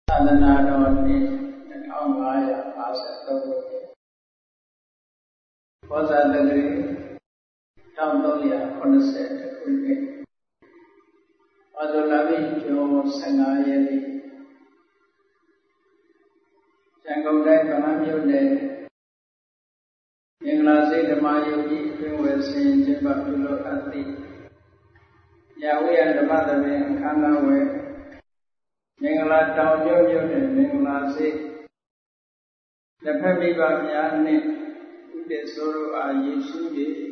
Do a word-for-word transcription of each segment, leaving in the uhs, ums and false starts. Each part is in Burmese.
Sadhana Doni and Angaya Asa was at the grave, down Dolia on the set, Azulavi Jo Sangayeli Sangomdai Panamyode Inglasi the Mayogi, who was saying Jibapulo Ati Yahweh and the mother in Kanawe. Mingla Tao Yo Yo and Mingla Si the Papiba Miani, the Soro are Yesudi,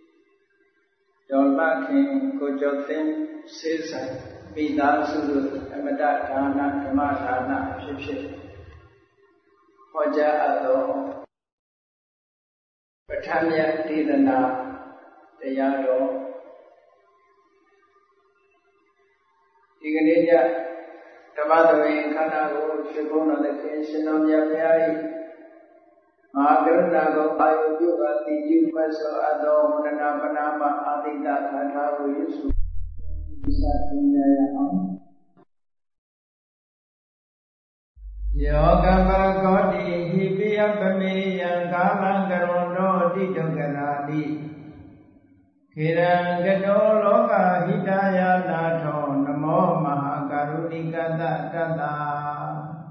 Dolma King, Gojotin, Sisa, Vida Suru, Amada Dana, Kamatana, Ship, Hoja Ado, Batania Didana, the Yado, Ignidia. Tabadavi Kanago, Shibona, the Kinshon of Yapiai, Margaret Ayo Yuga, the Jupaso Ado, Munapanama, Adida, Kataru, Yusu, Yoga Godi, Hibiapami, Yankala, Garondo, Ditogaradi, Kirangado, Loka, Hidaya, Nato, Namo, Maha. Karudikata Tata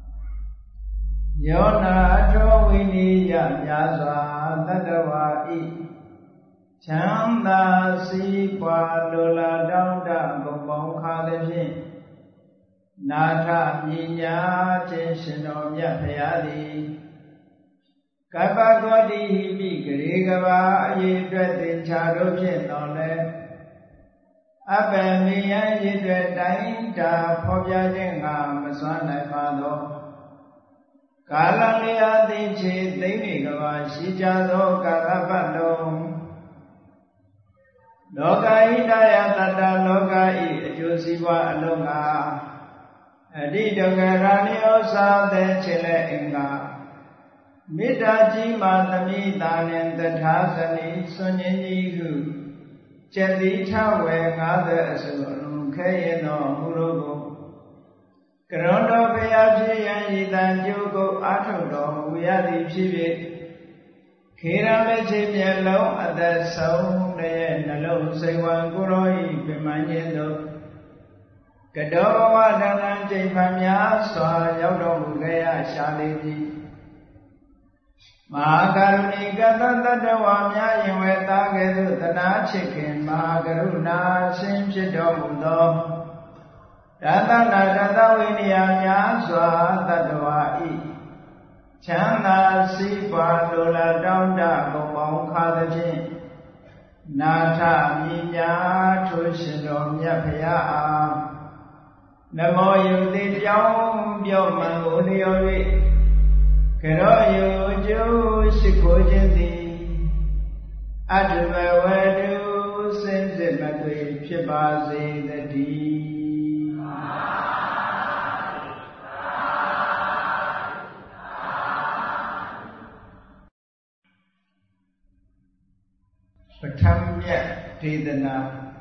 Yona Jovini Yaswa Tadawai Chanda Sipa Lola Dauda Gopong Khadaji Nata Minya Cheshino Yapayadi Kapagodi Hibi Grigava Yidretin Chadopin Nole Abamiya Yidre Dainta Pobjadinga Maswana Fado Kalalia Dinchi Dinigava Shijado Kalapado Loka Hidaya Tata Loka I Josiwa Alunga Adidogarani Osa De Chile Inga Midaji Matami Danin Tathasani Sunyini Hu Chadita we ngada asulun kayeno murugo Karondo Payaji and Yidan Jogo Atodo Uyadi Chibi Kira Chimielo at the sound and alone say one Guroi Pimaniendo Kadowa Danan Japamia saw Yodo Gaya Shalidi Mahakaruni Gata Dawamya Yameta Gedu Tana Chicken Mahakaruna Simchidomudo Tata Tata Winyanya Swa Tadawai Chanda Sipa Lola Donda Gopong Khadaji Nata Minya Tushidom Yapaya Namo Yudi Pyong Pyong Manguliori Kero Yo Shikojindi Advawedu Sense Matui Pibazi the D Patamya Tidana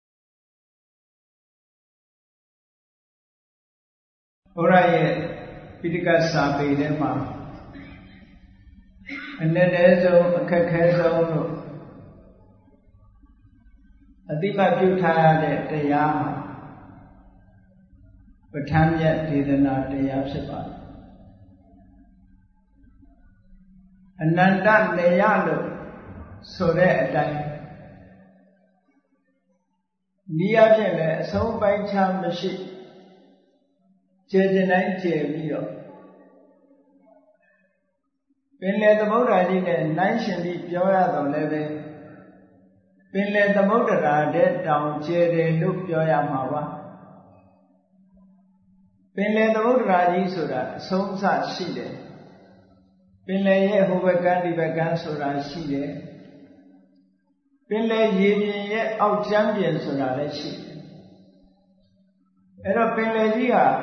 Oraye Pidika Sabi Dema And then there's a Kakazo Adima Puta de Yama Patamya Tidana de Yapsipa Ananda Neyalo So that time Nia so by Cham the ship Jejinai Jevio Pinle the Buddha did a nation be Joya the levy. Pinle the Buddha dead down Jede look Joya Mawa. Pinle the Buddha Yisura, Somsa Shide. Pinle Hubagandi Bagansura Shide. Pinle Yibin out champion Sura Shide. Ero Pinle Dia.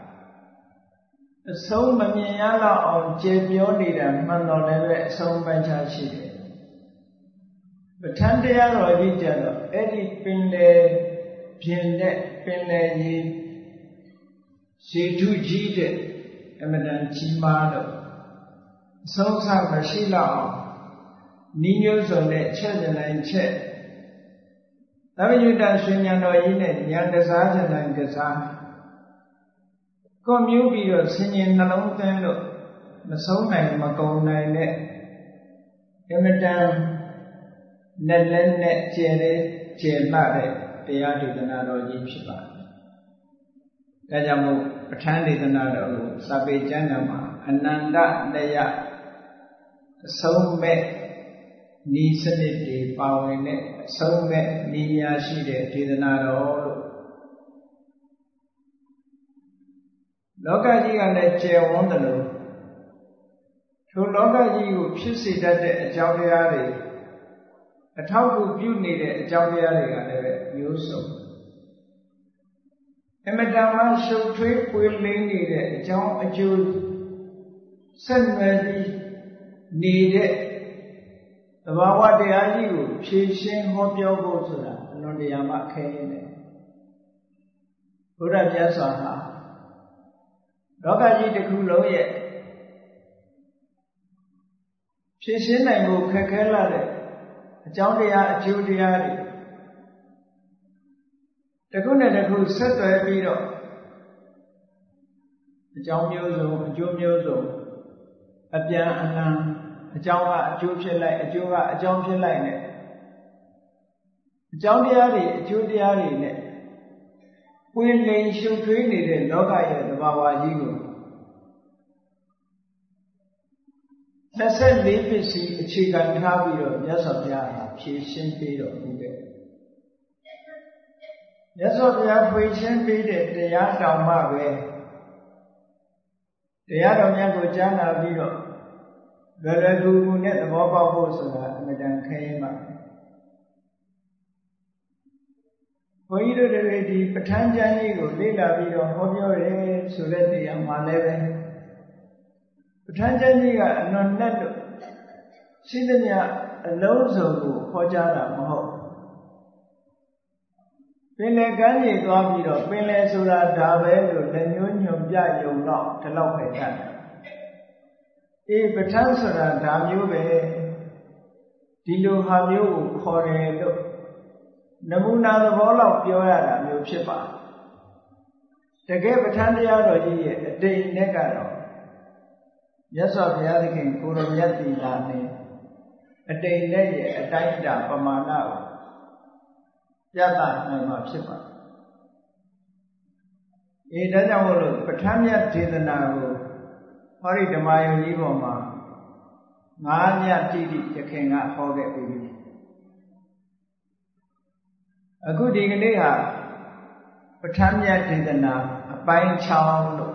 So many yala on Jebioni and Manoleve, so by Chachi. But Tandia or Vijano, Eddie Pinle, Pinle, Pinle, စေထုကြီးတဲ့အမတန်ကြီးမားလို့အဆုံးအစမရှိတော့အောင်ဤမျိုးစုံနဲ့ချက်ကြနိုင်ချက်သဗ္ဗညုတရွှေဉာဏ်တော်ကြီးနဲ့ဉာဏ်ကစားကြနိုင်ကစားကိုမျိုးပြီးတော့ဆင်ញင်နှလုံးသွင်းလို့မဆုံးနိုင်မကုန်နိုင်တဲ့အမတန်နဲ့လည်းနဲ့ကျယ်တဲ့ကျယ်လှတဲ့တရားဒေသနာတော်ကြီးဖြစ်ပါတယ်။ဒါကြောင့်မို့ပဋ္ဌာန်းဒေသနာတော်ကိုစာပေကျမ်းဂန်မှာအနန္တတရားအဆုံးမဲ့ဤစနစ်တွေပါဝင်တဲ့အဆုံးမဲ့ဤများရှိတဲ့ဒေသနာတော်လို့လောကကြီးကလည်းကျယ်ဝန်းတယ်လို့ထိုလောကကြီးကိုဖြစ်စေတတ်တဲ့အကြောင်းတရားတွေအထောက်အကူပြုနေတဲ့အကြောင်းတရားတွေကလည်းမျိုးစုံအမတန်မှရှုပ်ထွေးပွေလင်းနေတဲ့အကြောင်းအကျိုးဆက်နွယ်ပြီးနေတဲ့သဘာဝတရားကြီးကိုဖြည့်ရှင်းဟောပြောဖို့ဆိုတာအလွန်တရာမှခဲရင်းတယ်ဘုရားမြတ်စွာဟာလောကကြီးတစ်ခုလုံးရဲ့ဖြည့်ရှင်းနိုင်ဖို့ခက်ခဲလာတဲ့အကြောင်းတရားအကျိုးတရားတွေတစ်ခုနဲ့တစ်ခုဆက်သွယ်ပြီးတော့အကြောင်းမျိုးစုံအကျိုးမျိုးစုံအပြန်အလှန်အကြောင်းကအကျိုးဖြစ်လိုက်အကျိုးကအကြောင်းဖြစ်လိုက်နဲ့အကြောင်းတရားတွေအကျိုးတရားတွေနဲ့ပွင့်လင်းရှုပ်ထွေးနေတဲ့လောကရဲ့သဘာဝကြီးကိုနှစ်ဆယ့်လေးပစ္စည်းအခြေခံထားပြီးတော့မြတ်စွာဘုရားဟာဖြည့်ရှင်းပေးတော်မူတဲ့မြတ်စွာဘုရားဖြည့်ရှင်းပေးတဲ့တရားတော်မှပဲတရားတော်မြတ်ကိုကြားနာပြီးတော့လွယ်လွယ်ကူကူနဲ့သဘောပေါက်ဖို့ဆိုတာအမှန်တန်ခဲရင်ပါဘုန်းကြီးတို့တွေဒီပဋ္ဌာန်းကျမ်းကြီးကိုလေ့လာပြီးတော့ဟောပြောတယ်ဆိုတဲ့နေရာမှာလည်းပဲပဋ္ဌာန်းကျမ်းကြီးကအလွန်နဲ့လို့ရှိသမျှအလုံးစုံကိုဟောကြားတာမဟုတ်ပင်လယ်ကမ်းခြေသွားပြီးတော့ပင်လယ်ဆိုတာဒါပဲလို့လက်ညှိုးညွှန်ပြယုံတော့ဒီလောက်ပဲတတ်တယ်အေးပဋ္ဌာန်းဆိုတာဒါမျိုးပဲဒီလိုဟာမျိုးကိုခေါ်တယ်လို့နမူနာသဘောလောက်ပြောရတာမျိုးဖြစ်ပါတကယ်ပဋ္ဌာန်းတရားတော်ကြီးရဲ့အတိတ်နဲ့ကတော့မြတ်စွာဘုရားသခင်ကိုရောမြတ်တိလာနဲ့အတိတ်နဲ့ရဲ့အတိုင်းအတာပမာဏကိုပြသနိုင်မှာဖြစ်ပါအေးဒါကြောင့်မို့လို့ပဋ္ဌာန်းမြတ်ဒေသနာကိုဟောဒီဓမ္မယုံကြီးပေါ်မှာငါးညတိတိယခင်ကဟောခဲ့ပြီးပြီအခုဒီကနေ့ဟာပဋ္ဌာန်းမြတ်ဒေသနာအပိုင်း၆လို့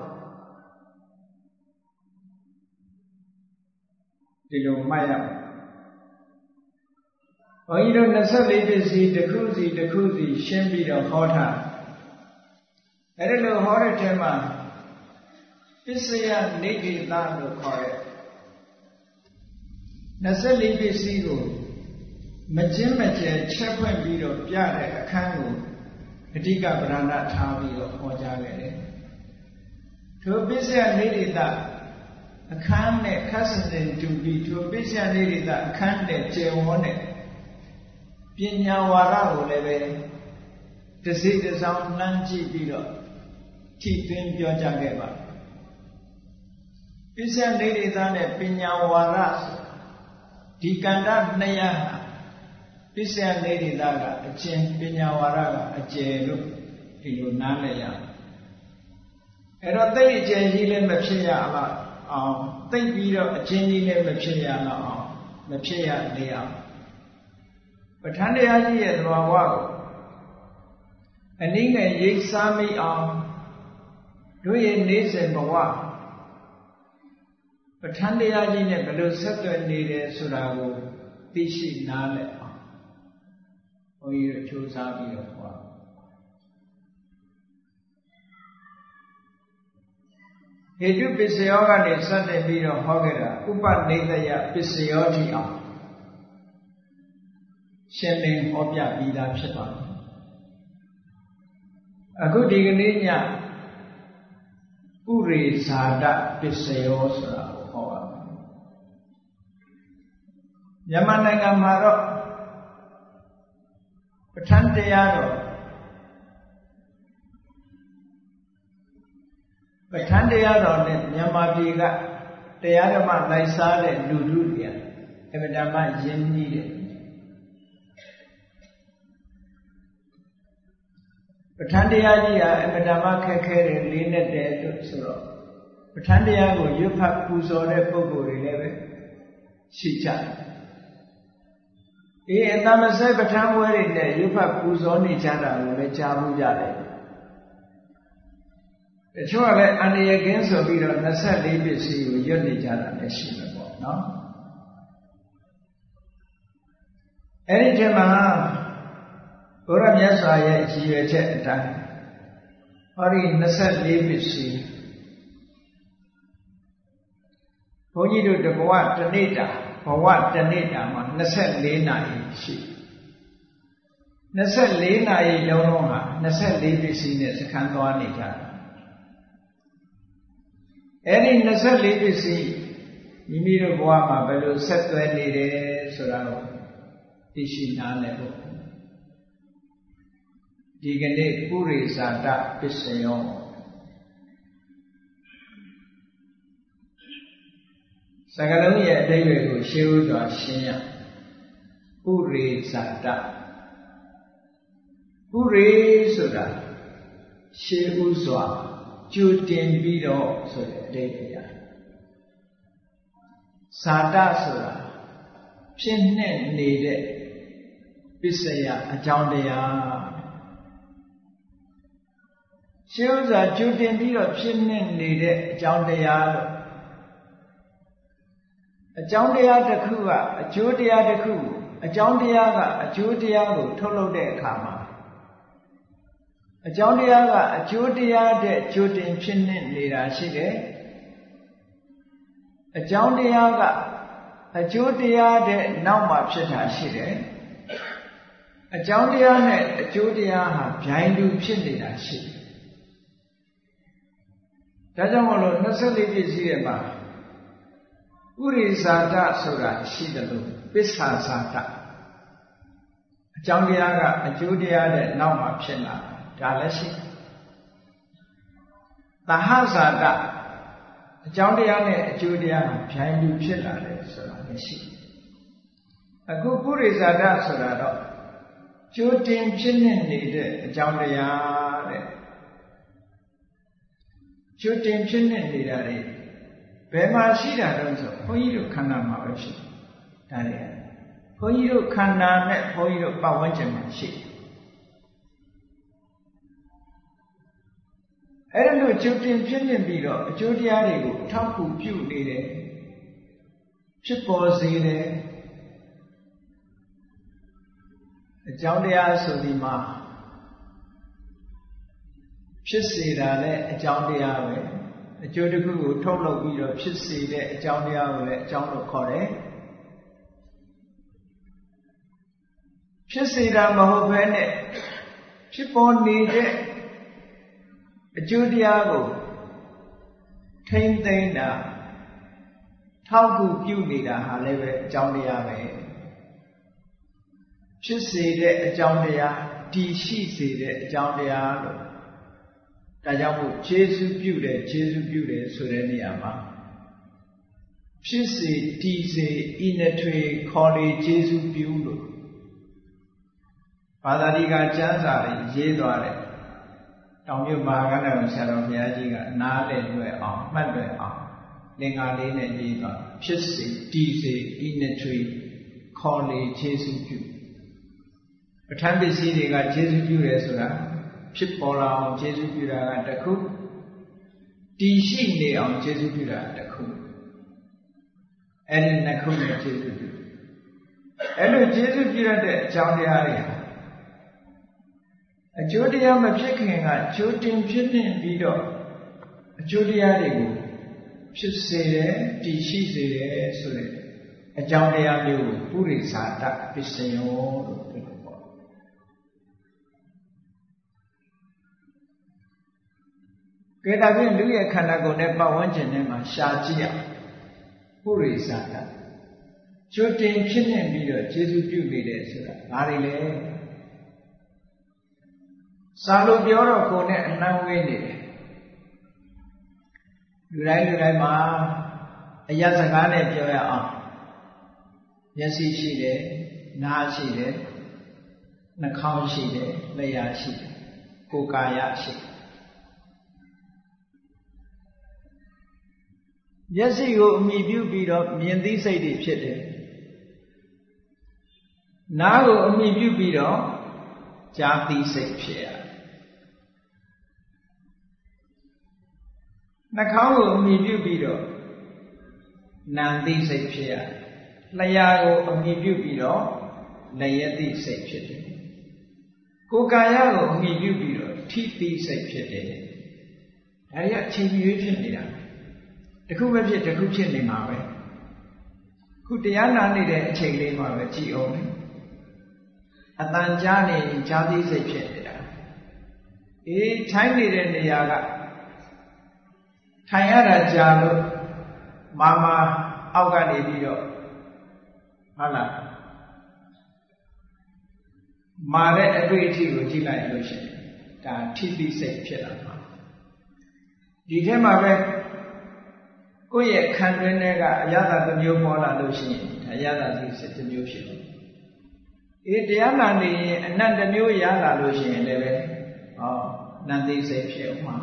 ဒီလိုမှတ်ရမယ်ဘုန်းကြီးတို့နှစ်ဆယ့်လေးပစ္စည်းတစ်ခုစီတစ်ခုစီရှင်းပြီးတော့ဟောထားအဲ့ဒီလိုဟောတဲ့ထဲမှာပစ္စယနိဂေသလို့ခေါ်တဲ့နှစ်ဆယ့်လေးပစ္စည်းကိုမချင်းမကျဲချက်ဖွင့်ပြီးတော့ပြတဲ့အခန်းကိုအဓိကဗရဏထားပြီးတော့ဟောကြားခဲ့တယ်ထိုပစ္စယနိဂေသအခန်းနဲ့ခက်စင်စင်တူပြီးထိုပစ္စယနိဂေသအခန်းနဲ့ကျေဝန်းတဲ့ပညာဝါဒကိုလည်းပဲတစိတစောင်းနှမ်းကြည့်ပြီးတော့ထိသွင်းပြောကြားခဲ့ပါပစ္စယနိဂေသနဲ့ပညာဝါဒဒီကန္တနှစ်ရဟာပစ္စယနိဂေသကအကျဉ်းပညာဝါဒကအကျယ်လို့ဒီလိုနားလည်ရအဲ့တော့သိအကျယ်ကြီးလည်းမဖြစ်ရအောင်အောင်သိပြီးတော့အကျဉ်းကြီးလည်းမဖြစ်ရတော့အောင်မဖြစ်ရလေအောင်ပဋ္ဌာန်းတရားကြီးရဲ့သဘာဝကိုအနည်းငယ်ရိပ်စားမိအောင်တို့ရဲ့နေစဉ်ဘဝပဋ္ဌာန်းတရားကြီးနဲ့ဘယ်လိုဆက်သွယ်နေတယ်ဆိုတာကိုသိရှိနားလည်အောင်ဘုန်းကြီးတို့ကြိုးစားပြီးတော့ဟောဟေတုပစ္စယောကနေစတင်ပြီးတော့ဟောခဲ့တာဥပနိဒယပစ္စယောတိအောင်ရှင်းလင်းဟောပြပြီးသားဖြစ်ပါတယ်အခုဒီကနေ့ညပုရိဇာတပစ္စယောဆိုတာကိုဟောပါမယ်မြန်မာနိုင်ငံမှာတော့ပဋ္ဌာန်းတရားတော်ပဋ္ဌာန်းတရားတော်နဲ့မြန်မာပြည်ကတရားဓမ္မလိုက်စားတဲ့လူထုတွေအမှန်တမ်းယဉ်ကျေးတယ်ပဋ္ဌာန်းတရားကြီးကအမှန်တမ်းခက်ခဲတယ်လေးနဲ့တည်းလို့ဆိုတော့ပဋ္ဌာန်းတရားကိုရွတ်ဖတ်ပူဇော်တဲ့ပုဂ္ဂိုလ်တွေလည်းပဲရှိကြတယ်အေးအတမဆဲပဋ္ဌာန်းဝဲတွေနဲ့ရွတ်ဖတ်ပူဇော်နေကြတာကိုလည်းကြားမှုကြတယ်တချို့ကလည်းအန္တရာယ်ကင်းဆိုပြီးတော့နှစ်ဆယ့်လေးပစ္စည်းကိုရွတ်နေကြတာလည်းရှိမှာပေါ့နော်အဲ့ဒီထဲမှာဘုရားမြတ်စွာရဲ့ရည်ရွယ်ချက်အတိုင်းဟောဒီနှစ်ဆယ့်လေးပစ္စည်းဘုန်းကြီးတို့တဘဝတစ်နေ့တာဘဝတစ်နေ့တာမှာနှစ်ဆယ့်လေးနာရီရှိနှစ်ဆယ့်လေးနာရီလုံးလုံးဟာနှစ်ဆယ့်လေးပစ္စည်းနဲ့စခန်းသွားနေကြတာအဲ့ဒီနှစ်ဆယ့်လေးပစ္စည်းမိမိတို့ဘဝမှာဘယ်လိုဆက်သွဲနေတယ်ဆိုတာကိုသိရှိနားလည်ဖို့ဒီကနေ့ပုရိဇာတပစ္စယောစကားလုံးရဲ့အဓိပ္ပာယ်ကိုရှင်းဥစွာရှင်းရပုရိဇာတပုရိဆိုတာရှင်းဥစွာကြိုတင်ပြီးတော့ဆိုတဲ့အဓိပ္ပာယ်ဇာတဆိုတာဖြစ်နှင့်နေတဲ့ပစ္စယအကြောင်းတရားရှင်းဥစွာကြိုတင်ပြီးတော့ဖြစ်နှင့်နေတဲ့အကြောင်းတရားလို့အကြောင်းတရားတစ်ခုကအကျိုးတရားတစ်ခုအကြောင်းတရားကအကျိုးတရားကိုထုတ်လုပ်တဲ့အခါမှာအကြောင်းတရားကအကျိုးတရားတဲ့ကြိုတင်ဖြစ်နှင့်နေတာရှိတယ်အကြောင်းတရားကအကျိုးတရားတဲ့နောက်မှဖြစ်တာရှိတယ်အကြောင်းတရားနဲ့အကျိုးတရားဟာဗျိုင်းတူဖြစ်နေတာရှိတယ်ဒါကြောင့်မလို့နှစ်ဆယ့်လေးပြည့်စည်ရဲ့မှာပုရိဇာတဆိုတာရှိတယ်လို့ပစ္ဆာဇာတအကြောင်းတရားကအကျိုးတရားတဲ့နောက်မှဖြစ်လာဒါလည်းရှိသဟဇာတအကြောင်းတရားနဲ့အကျိုးတရားကဗျိုင်းတူဖြစ်လာတယ်ဆိုတာလည်းရှိအခုပုရိဇာတဆိုတာတော့ကျိုးတင်ဖြစ်နေနေတဲ့အကြောင်းတရားတဲ့ကျိုးတင်ဖြစ်နေနေတာတွေဘယ်မှာရှိတာတော့ဆိုဘုန်းကြီးတို့ခန္ဓာမှာပဲရှိဒါတွေဘုန်းကြီးတို့ခန္ဓာနဲ့ဘုန်းကြီးတို့ပတ်ဝန်းကျင်မှာရှိအဲ့ဒါလို့ကျိုးတင်ဖြစ်နေပြီးတော့အကျိုးတရားတွေကိုထောက်ကူပြုနေတယ်ဖြစ်ပေါ်စေတယ်အကြောင်းတရားဆိုဒီမှာဖြစ်စေတာလည်းအကြောင်းတရားပဲအကျိုးတစ်ခုကိုထုတ်လုပ်ပြီးတော့ဖြစ်စေတဲ့အကြောင်းတရားကိုလည်းအကြောင်းလို့ခေါ်တယ်ဖြစ်စေတာမဟုတ်ဘဲနဲ့ဖြစ်ပေါ်နေတဲ့အကျိုးတရားကိုထိမ့်သိမ်းတာထောက်ကူပြုနေတာဟာလည်းပဲအကြောင်းတရားပဲဖြစ်စေတဲ့အကြောင်းတရားတည်ရှိစေတဲ့အကြောင်းတရားလို့ဒါကြောင့်မို့ကျေးဇူးပြုတယ်ကျေးဇူးပြုတယ်ဆိုတဲ့နေရာမှာဖြစ်စေတည်စေဤနှစ်ထွေခေါ်လေကျေးဇူးပြုလို့ဘာသာတိကကျမ်းစာတွေရေးသွားတယ်တောင်မြတ်မဟာကဏ္ဍဆရာတော်ဘုရားကြီးကနားလည်လွယ်အောင်မှတ်လွယ်အောင်လင်္ကာလေးနဲ့ရေးသွားဖြစ်စေတည်စေဤနှစ်ထွေခေါ်လေကျေးဇူးပြုပဋ္ဌာန်းပစ္စည်းတွေကကျေးဇူးပြုတယ်ဆိုတာဖြစ်ပေါ်လာအောင်ကျေးဇူးပြုတာကတစ်ခုတည်ရှိနေအောင်ကျေးဇူးပြုတာတစ်ခုအဲ့ဒီနှစ်ခုနဲ့ကျေးဇူးပြုအဲ့လိုကျေးဇူးပြုရတဲ့အကြောင်းတရားတွေအကျိုးတရားမဖြစ်ခင်ကကျိုးတင်ဖြစ်နေပြီးတော့အကျိုးတရားတွေကိုဖြစ်စေတယ်တည်ရှိစေတယ်ဆိုတဲ့အကြောင်းတရားမျိုးကိုပုရိဇာတပစ္စယောလို့ပြောတယ်ပေါ့ကဲဒါဖြင့်လူရဲ့ခန္ဓာကိုယ်နဲ့ပတ်ဝန်းကျင်ထဲမှာရှာကြည့်ရပုရိသတာကြိုတင်ဖြစ်နေပြီးတော့ကျေစုပြုနေတယ်ဆိုတာဘာတွေလဲစာလို့ပြောတော့ကိုယ်နဲ့အနှံဝေးနေတယ်လူတိုင်းလူတိုင်းမှာအယစကားနဲ့ပြောရအောင်မျက်စိရှိတယ်နားရှိတယ်နှာခေါင်းရှိတယ်လျှာရှိတယ်ကိုယ်ကာယရှိတယ်မျက်စိကိုအမိပြုပြီးတော့မြင်သိစိတ်တွေဖြစ်တယ်နားကိုအမိပြုပြီးတော့ကြားသိစိတ်ဖြစ်ရတယ်နှာခေါင်းကိုအမိပြုပြီးတော့နာမ်သိစိတ်ဖြစ်ရတယ်လျှာကိုအမိပြုပြီးတော့လျက်သိစိတ်ဖြစ်တယ်ကိုယ်ကာယကိုအမိပြုပြီးတော့ထိသိစိတ်ဖြစ်တယ်ဒါရီအချိန်ကြီးဖြစ်နေတာတခုပဲဖြစ်တခုဖြစ်နေမှာပဲခုတရားနာနေတဲ့အချိန်လေးမှာပဲကြည်အောင်လေအတန်ကြားနေကြားသိစိတ်ဖြစ်နေတာအေးထိုင်နေတဲ့နေရာကထိုင်ရတာကြာလို့မာမာအောက်ကနေပြီးတော့ဟုတ်လားမာတဲ့အတွေ့အထိကိုကြည့်လိုက်လို့ရှိရင်ဒါထိသိစိတ်ဖြစ်လာမှာဒီထဲမှာပဲကိုယ့်ရဲ့ခံတွင်းထဲကအရသာတစ်မျိုးပေါ်လာလို့ရှိရင်အရသာသိစိတ်တစ်မျိုးဖြစ်တယ်အေးတရားနာနေရင်အနတ်တစ်မျိုးရလာလို့ရှိရင်လည်းပဲဟောနတ်သိစိတ်ဖြစ်မှာ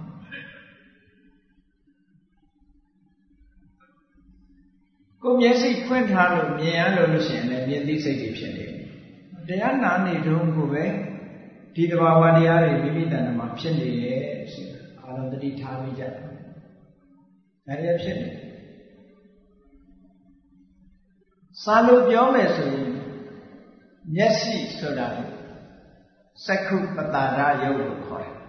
ကိုယ်မျက်စိဖွင့်ထားလို့မြင်ရလို့ရှိရင်လည်းမြင်သိစိတ်တွေဖြစ်နေတယ်တရားနာနေတုန်းကိုပဲဒီတဘာဝတရားတွေမိမိတဏ္ဍာမှာဖြစ်နေရဲ့ဆိုတာအာရုံတတိထားမိကြတယ်ဒါတွေဖြစ်နေစာလို့ပြောမယ်ဆိုရင်မျက်စိဆိုတာစက္ခုပတာရယုတ်လို့ခေါ်တယ်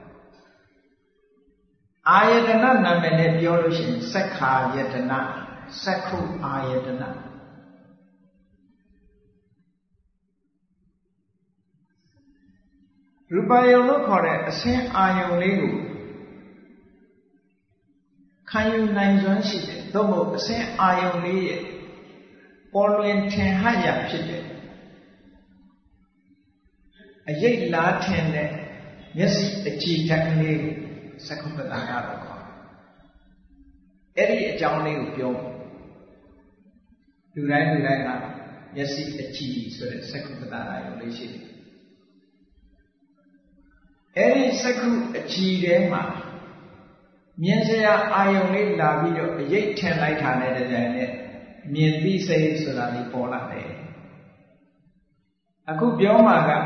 အာယတနာနာမည်နဲ့ပြောလို့ရှိရင်စက္ခာယတနာစက္ခုအာယတနာရူပယုံလို့ခေါ်တဲ့အစင်းအာယုံလေးကိုခံယူနိုင်စွမ်းရှိတယ်သို့မဟုတ်အစင်းအာယုံလေးရဲ့ပေါ်လွင်ထင်ဟရဖြစ်တယ်အရိပ်လားထင်တဲ့မျက်စိအကြည်ဓာတ်ကလေးကိုစက္ခုပတာရလို့ခေါ်တယ်အဲ့ဒီအကြောင်းလေးကိုပြောလူတိုင်းလူတိုင်းကမျက်စိအကြည်ဆိုတဲ့စက္ခုပတာရကိုလေးရှိတယ်အဲ့ဒီစက္ခုအကြည်ထဲမှာမြင်စရာအာယုံလေးလာပြီးတော့အရိပ်ထင်လိုက်တာနဲ့တကြိမ်နဲ့မြင်သိစိတ်ဆိုတာလေးပေါ်လာတယ်အခုပြောမှာက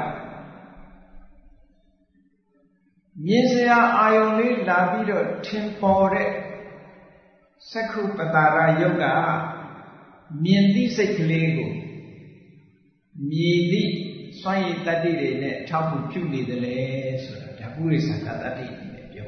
မြင်စရာအာယုံလေးလာပြီးတော့ထင်ပေါ်တဲ့စက္ခုပတာရယုတ်ကမြင်သိစိတ်ကလေးကိုမြည်သည့်စွမ်းရည်တတ္တိတွေနဲ့အထောက်အကူပြုနေတယ်လေဆိုတာဒါပုရိသကတတ္တိနဲ့ပြော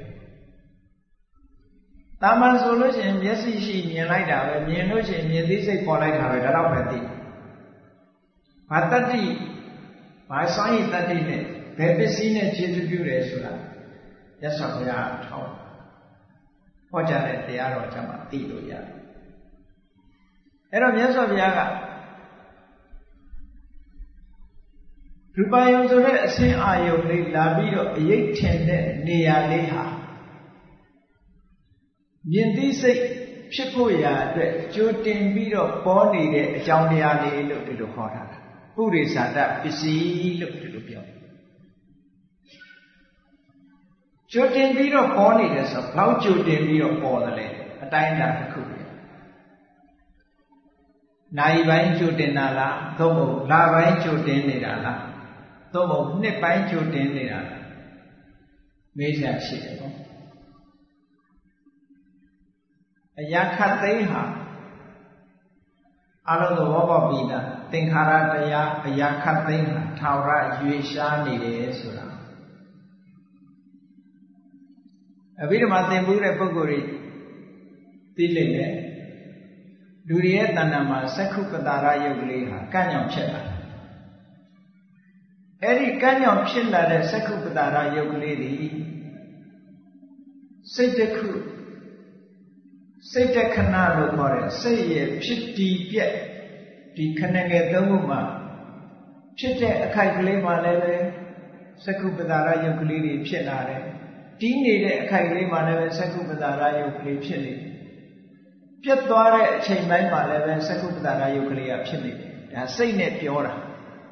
တာမန်ဆိုလို့ရှိရင်မျက်စိရှိမြင်လိုက်တာပဲမြင်လို့ရှိရင်မြင်သိစိတ်ပေါ်လိုက်တာပဲဒါတော့ပဲသိဘာတတ္တိဘာစွမ်းရည်တတ္တိနဲ့ဘယ်ပစ္စည်းနဲ့ခြေစုပ်ပြုတယ်ဆိုတာရသော်ဘုရားထောက်ဟောကြားတဲ့တရားတော်ကျမှသိလို့ရတယ်အဲ့တော့မြတ်စွာဘုရားကရူပယုံဆိုတဲ့အစင်းအာယုံလေးလာပြီးတော့အရိပ်ထင်တဲ့နေရာလေးဟာမြင်သိစိတ်ဖြစ်ဖို့ရာအတွက်ကြိုတင်ပြီးတော့ပေါ်နေတဲ့အကြောင်းတရားလေးလို့ဒီလိုခေါ်ထားတာပုရိသတပစ္စည်းလို့ဒီလိုပြောကြိုတင်ပြီးတော့ပေါ်နေတယ်ဆိုတော့ဘလောက်ကြိုတင်ပြီးတော့ပေါ်တယ်လဲအတိုင်းအတာတစ်ခုပဲနိုင်ပိုင်းကြိုတင်တာလားသို့မဟုတ်လပိုင်းကြိုတင်နေတာလားသို့မဟုတ်နှစ်ပိုင်းကြိုတင်နေတာလားမေးစရာရှိတယ်ပေါ့အရာခတ်သိမ်းဟာအလုံးသဘောပေါက်ပြီးသားသင်္ခါရတရားအရာခတ်သိမ်းဟာထာဝရရွေရှားနေတယ်ဆိုတာအဘိဓမ္မာသင်ဘူးတဲ့ပုဂ္ဂိုလ်တွေသိလိမ့်မယ်လူတွေရဲ့တဏ္ဍာမှာစက္ခုပတာရယုတ်ကလေးဟာကန့်ညောင်ဖြစ်လာအဲ့ဒီကန့်ညောင်ဖြစ်လာတဲ့စက္ခုပတာရယုတ်ကလေးဒီစိတ်တစ်ခုစိတ်တခဏလို့ခေါ်တယ်စိတ်ရဲ့ဖြစ်တည်ပြက်ဒီခဏငယ်သုံးခုမှာဖြစ်တဲ့အခိုက်ကလေးမှလည်းပဲစက္ခုပတာရယုတ်ကလေးတွေဖြစ်လာတယ်တီးနေတဲ့အခိုက်ကလေးမှလည်းပဲစက္ခုပတာရယုတ်ကလေးဖြစ်နေတယ်ပြတ်သွားတဲ့အချိန်တိုင်းမှာလည်းပဲစက္ခုပတာရယုတ်ကလေးကဖြစ်နေတယ်ဒါစိတ်နဲ့ပြောတာ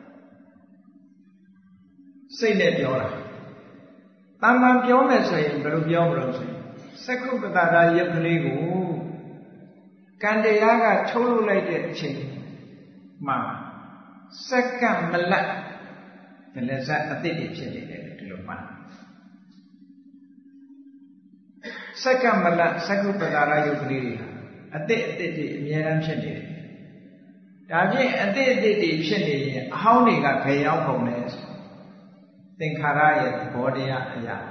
စိတ်နဲ့ပြောတာတမန်ပြောမယ်ဆိုရင်ဘယ်လိုပြောမလို့ဆိုရင်စက္ခုပတာရယုတ်ကလေးကိုကံတရားကထုတ်လုပ်လိုက်တဲ့အချိန်မှာစက္ကန့်မလတ်ဒလဇတ်အတိတ်တွေဖြစ်နေတယ်ဒီလိုမှတ်စက္ကန့်မလတ်စက္ခုပတာရယုတ်ကလေးတွေအတိတ်အတိတ်တွေအများအားဖြစ်နေတယ်ဒါဖြင့်အတိတ်အတိတ်တွေဖြစ်နေရင်အဟောင်းတွေကဘယ်ရောက်ကုန်လဲသင်္ခါရရဲ့သဘောတရားအရာ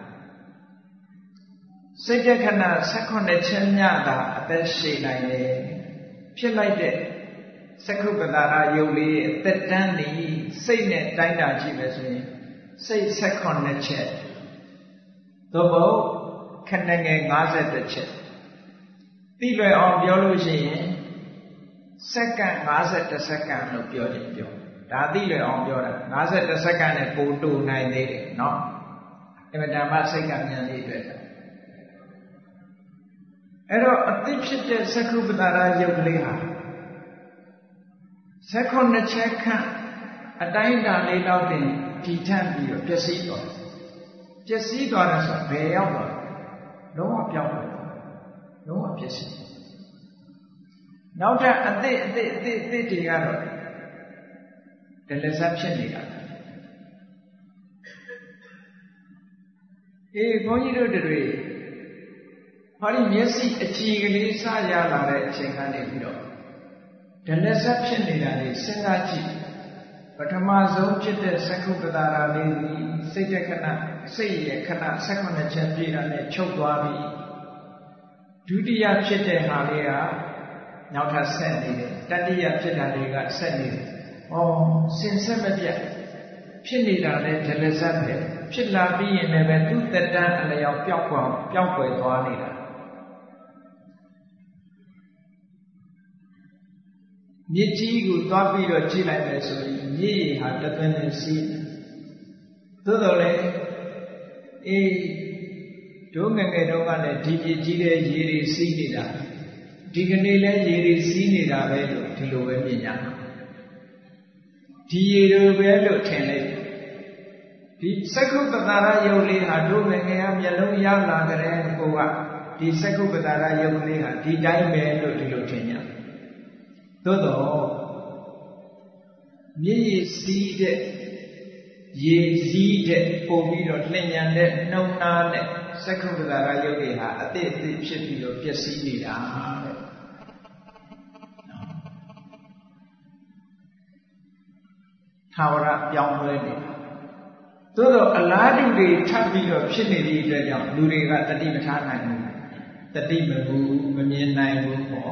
စိတ်တခဏ၁၈ချက်ညတာအသက်ရှည်နိုင်တယ်ဖြစ်လိုက်တဲ့စက္ခုပတာရယုတ်လေးအသက်တန်းနေစိတ်နဲ့တိုင်းတာကြည့်မယ်ဆိုရင်စိတ်၁၈ချက်သို့မဟုတ်ခဏငယ်၅၁ချက်သိလွယ်အောင်ပြောလို့ရှိရင်စက္ကန့်၅၁စက္ကန့်လို့ပြောတယ်ပြောဒါသိလွယ်အောင်ပြောတာ၅၁စက္ကန့်နဲ့ပိုတူနိုင်သေးတယ်နော်အမှန်တမ်းစိတ်ကမြန်လေးတွေ့တာအဲ့တော့အသိဖြစ်တဲ့စက္ခုပတာရယုတ်ကလေးဟာ၁၈ချက်ခန့်အတိုင်းအတာလေးတော့တင်တည်ထပ်ပြီးတော့ပျက်စီးသွားတယ်ပျက်စီးသွားတယ်ဆိုတာဘယ်ရောက်သွားလဲလုံးဝပြောင်းသွားတယ်လုံးဝပျက်စီးနောက်ထပ်အသိအသိအသိအသိတွေကတော့ဒလဇတ်ဖြစ်နေတာအေးဘုန်းကြီးတို့တွေဟောဒီမျက်စိအကြည်ကလေးစရလာတဲ့အချိန်ကနေပြီးတော့ဒလဇတ်ဖြစ်နေတာလေးစဉ်းစားကြည့်ပထမဆုံးဖြစ်တဲ့စက္ခုပတာရလေးစိတ်တခဏစိတ်ရဲ့ခဏ၁၈ချက်ပြည့်တာနဲ့ချုပ်သွားပြီဒုတိယဖြစ်တဲ့ဟာလေးကနောက်ထပ်ဆက်နေတယ်တတိယဖြစ်တာတွေကဆက်နေတယ်ဩစင်ဆက်မပြတ်ဖြစ်နေတာလည်းဒလဇတ်ပဲဖြစ်လာပြီးရင်လည်းပဲသူ့တက်တန်းအလျောက်ပျောက်ကွယ်ပျောက်ကွယ်သွားနေတာမြစ်ကြီးကိုသွားပြီးတော့ကြည့်လိုက်မယ်ဆိုရင်မြစ်ရေဟာတသွင်းနဲ့စီးသို့တော်လည်းအေးဒုငငယ်တော့ကလည်းဒီမြစ်ကြီးတဲ့ရေတွေစီးနေတာဒီကနေ့လဲရေတွေစီးနေတာပဲလို့ဒီလိုပဲမြင်ကြမှာဒီရေတွေပဲလို့ထင်လိုက်ဒီစက္ခုပတာရယုတ်လေးဟာဒုငငယ်ကမျက်လုံးရောက်လာကြတဲ့ကိုကဒီစက္ခုပတာရယုတ်လေးဟာဒီတိုင်းပဲလို့ဒီလိုထင်ကြသို့တော့မြည်ရည်စီးတဲ့ရေစီးတဲ့ပို့ပြီးတော့လျင်ညံတဲ့နှုံနာတဲ့စက္ခုပတာရယုတ်တွေဟာအတိတ်အတိတ်ဖြစ်ပြီးတော့ပျက်စီးနေတာတဲ့ထာဝရပြောင်းလဲနေတာသို့တော့အလားတူတွေထပ်ပြီးတော့ဖြစ်နေသည့်အတွက်ကြောင့်လူတွေကတတိမထားနိုင်ဘူးတတိမဘူးမမြင်နိုင်ဘူးပေါ့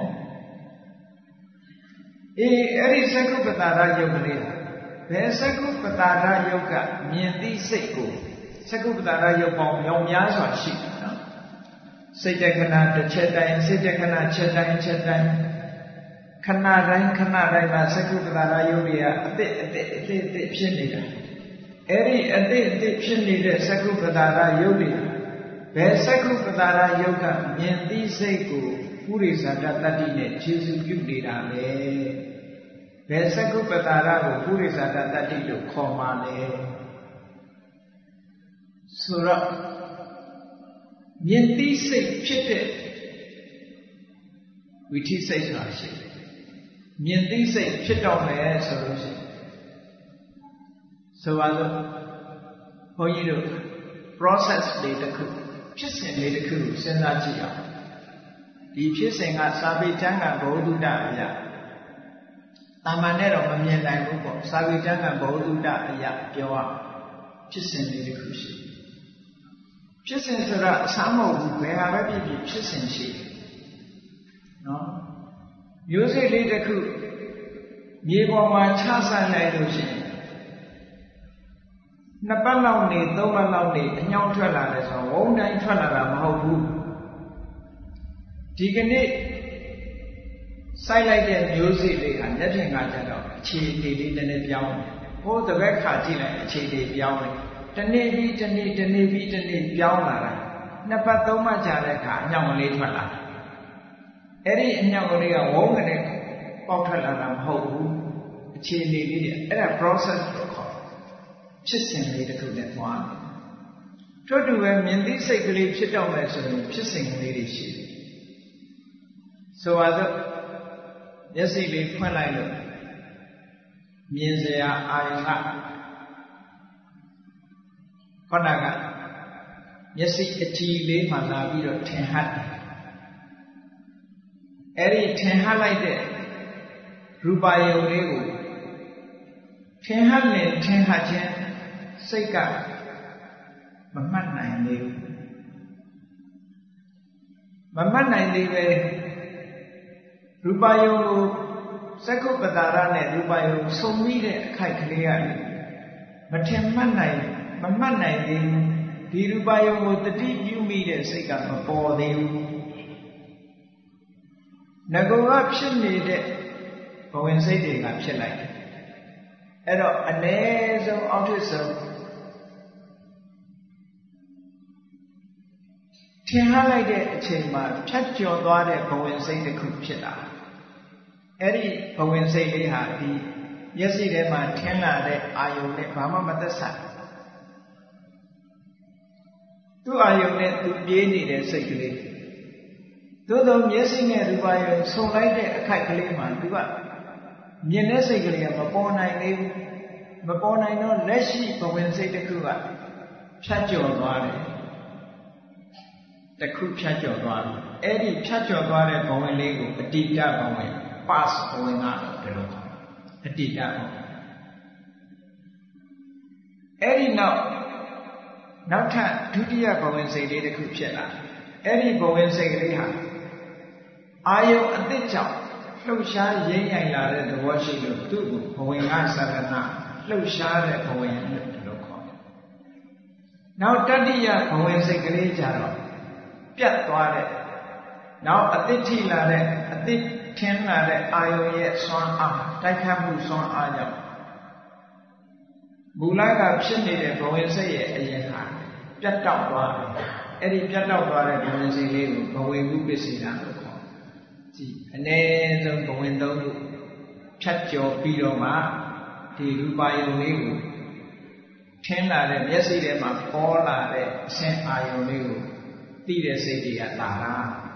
အေးအဲ့ဒီစက္ခုပတာရယုတ်ကလေးဘယ်စက္ခုပတာရယုတ်ကမြင်သိစိတ်ကိုစက္ခုပတာရယုတ်ပေါင်းမြောင်များစွာရှိတယ်နော်စိတ်တခဏတစ်ချက်တိုင်းစိတ်တခဏချက်တိုင်းချက်တိုင်းခဏတိုင်းခဏတိုင်းမှာစက္ခုပတာရယုတ်တွေကအတိတ်အတိတ်အတိတ်အတိတ်ဖြစ်နေတာအဲ့ဒီအတိတ်အတိတ်ဖြစ်နေတဲ့စက္ခုပတာရယုတ်တွေဘယ်စက္ခုပတာရယုတ်ကမြင်သိစိတ်ကိုပုရိသတတ္တိနဲ့ခြေစုပြုနေတာလေဘယ်စက္ခုပတာရကိုပုရိသတတ္တိလို့ခေါ်မှလဲဆိုတော့မြင်သိစိတ်ဖြစ်တဲ့ဝိသိစိတ်ဆိုတာရှိတယ်မြင်သိစိတ်ဖြစ်တော့မယ်ဆိုလို့ရှိရင်ဆိုပါစို့ဘုန်းကြီးတို့ process တွေတစ်ခုဖြစ်စဉ်လေးတစ်ခုစဉ်းစားကြည့်အောင်ဒီဖြစ်စဉ်ကစာပေကျမ်းကဘဝတုတ္တအရာတာမန်နဲ့တော့မမြင်နိုင်ဘူးပေါ့စာပေကျမ်းကဘဝတုတ္တအရာပြောရဖြစ်စဉ်လေးတစ်ခုရှိဖြစ်စဉ်ဆိုတာအဆမ်းမဟုတ်ဘူးဘယ်ဟာပဲဖြစ်ဖြစ်ဖြစ်စဉ်ရှိတယ်နော်မျိုးစိတ်လေးတစ်ခုမြေပေါ်မှာချဆိုင်လိုက်လို့ရှိရင်နှစ်ပတ်လောက်နေသုံးပတ်လောက်နေအညောင်းထွက်လာတယ်ဆိုတော့ဝုန်းတိုင်းထွက်လာတာမဟုတ်ဘူးဒီကနေ့စိုက်လိုက်တဲ့မျိုးစေ့လေးဟာလက်ထင်ကကြတော့အခြေအနေလေးနည်းနည်းပြောင်းတယ်ဟိုတပတ်ခါကြည့်လိုက်အခြေအနေပြောင်းတယ်တနေ့ပြီးတနေ့တနေ့ပြီးတနေ့ပြောင်းလာတာနှစ်ပတ်သုံးပတ်ကြာတဲ့အခါအညောင်ကလေးထွက်လာအဲ့ဒီအညောင်ကလေးကဝုန်းကနေပေါက်ထွက်လာတာမဟုတ်ဘူးအခြေအနေလေးတွေအဲ့ဒါ process လို့ခေါ်ဖြစ်စဉ်လေးတစ်ခုနဲ့သွားတယ်ထို့တူပဲမြင်သိစိတ်ကလေးဖြစ်တော့မယ်ဆိုရင်ဖြစ်စဉ်ကလေးတွေရှိတယ်ဆိုပါတော့မျက်စိလေးဖွင့်လိုက်လို့မြင်စရာအာရုံကခေါဏကမျက်စိအကြည့်လေးမှလာပြီးတော့ထင်ဟပ်တယ်အဲ့ဒီထင်ဟပ်လိုက်တဲ့ရူပယုံလေးကိုထင်ဟပ်နေထင်ဟပ်ခြင်းစိတ်ကမမှတ်နိုင်သေးဘူးမမှတ်နိုင်သေးပဲရူပယုံကိုစက္ခုပတာရနဲ့ရူပယုံဆုံမိတဲ့အခိုက်ကလေးရတယ်မထင်မှတ်နိုင်မမှတ်နိုင်သေးဘူးဒီရူပယုံကိုတတိပြုမိတဲ့စိတ်ကမပေါ်သေးဘူးငကောကဖြစ်နေတဲ့ဘဝင်စိတ်တွေကဖြစ်လိုက်တယ်အဲ့တော့အ ਨੇ ဆုံးအောက်ထစ်ဆုံးထင်ဟပ်လိုက်တဲ့အချိန်မှာဖြတ်ကျော်သွားတဲ့ဘဝင်စိတ်တစ်ခုဖြစ်လာအဲ့ဒီဘဝင်စိတ်လေးဟာဒီမျက်စိထဲမှာထင်လာတဲ့အာယုံနဲ့ဘာမှမသက်ဆိုင်သူ့အာယုံနဲ့သူပြေးနေတဲ့စိတ်ကလေးသို့သောမျက်စိနဲ့ရူပယုံဆုံလိုက်တဲ့အခိုက်ကလေးမှာသူကမြင်တဲ့စိတ်ကလေးကမပေါ်နိုင်သေးဘူးမပေါ်နိုင်တော့လက်ရှိဘဝင်စိတ်တစ်ခုကဖြတ်ကျော်သွားတယ်တစ်ခုဖြတ်ကျော်သွားတယ်အဲ့ဒီဖြတ်ကျော်သွားတဲ့ဘဝင်လေးကိုအတ္တိတဘဝင် pass ဘဝင်ကတော့ဒီလိုအတ္တိတဘဝင်အဲ့ဒီနောက်နောက်ထပ်ဒုတိယဘဝင်စိတ်လေးတစ်ခုဖြစ်လာအဲ့ဒီဘဝင်စိတ်ကလေးဟာအာယုံအသစ်ကြောင့်လှုပ်ရှားရင်းရိုင်လာတဲ့သဘောရှိလို့သူ့ကိုဘဝင်ကသရဏလှုပ်ရှားတဲ့ဘဝင်လို့ဒီလိုခေါ်တယ်။နောက်တတိယဘဝင်စိတ်ကလေးကြတော့ပြတ်သွားတဲ့နောက်အသစ်ထိလာတဲ့အသစ်ထင်းလာတဲ့အာယုံရဲ့စွမ်းအားတိုက်ခတ်မှုစွမ်းအားကြောင့်မူလကဖြစ်နေတဲ့ဘဝင်စိတ်ရဲ့အရင်ဟာပြတ်တောက်သွားတယ်။အဲ့ဒီပြတ်တောက်သွားတဲ့ဘဝင်စိတ်လေးကိုဘဝင်မှုပစ္စေတာလို့ခေါ်ကြည့်အ ਨੇ ဆုံးဘဝင်သုံးခုဖြတ်ကျော်ပြီးတော့မှဒီရူပယုံလေးကိုထင်းလာတဲ့မျက်စိထဲမှာပေါ်လာတဲ့အဆင်းအာယုံလေးကိုသိတဲ့စိတ်တွေကလာတာ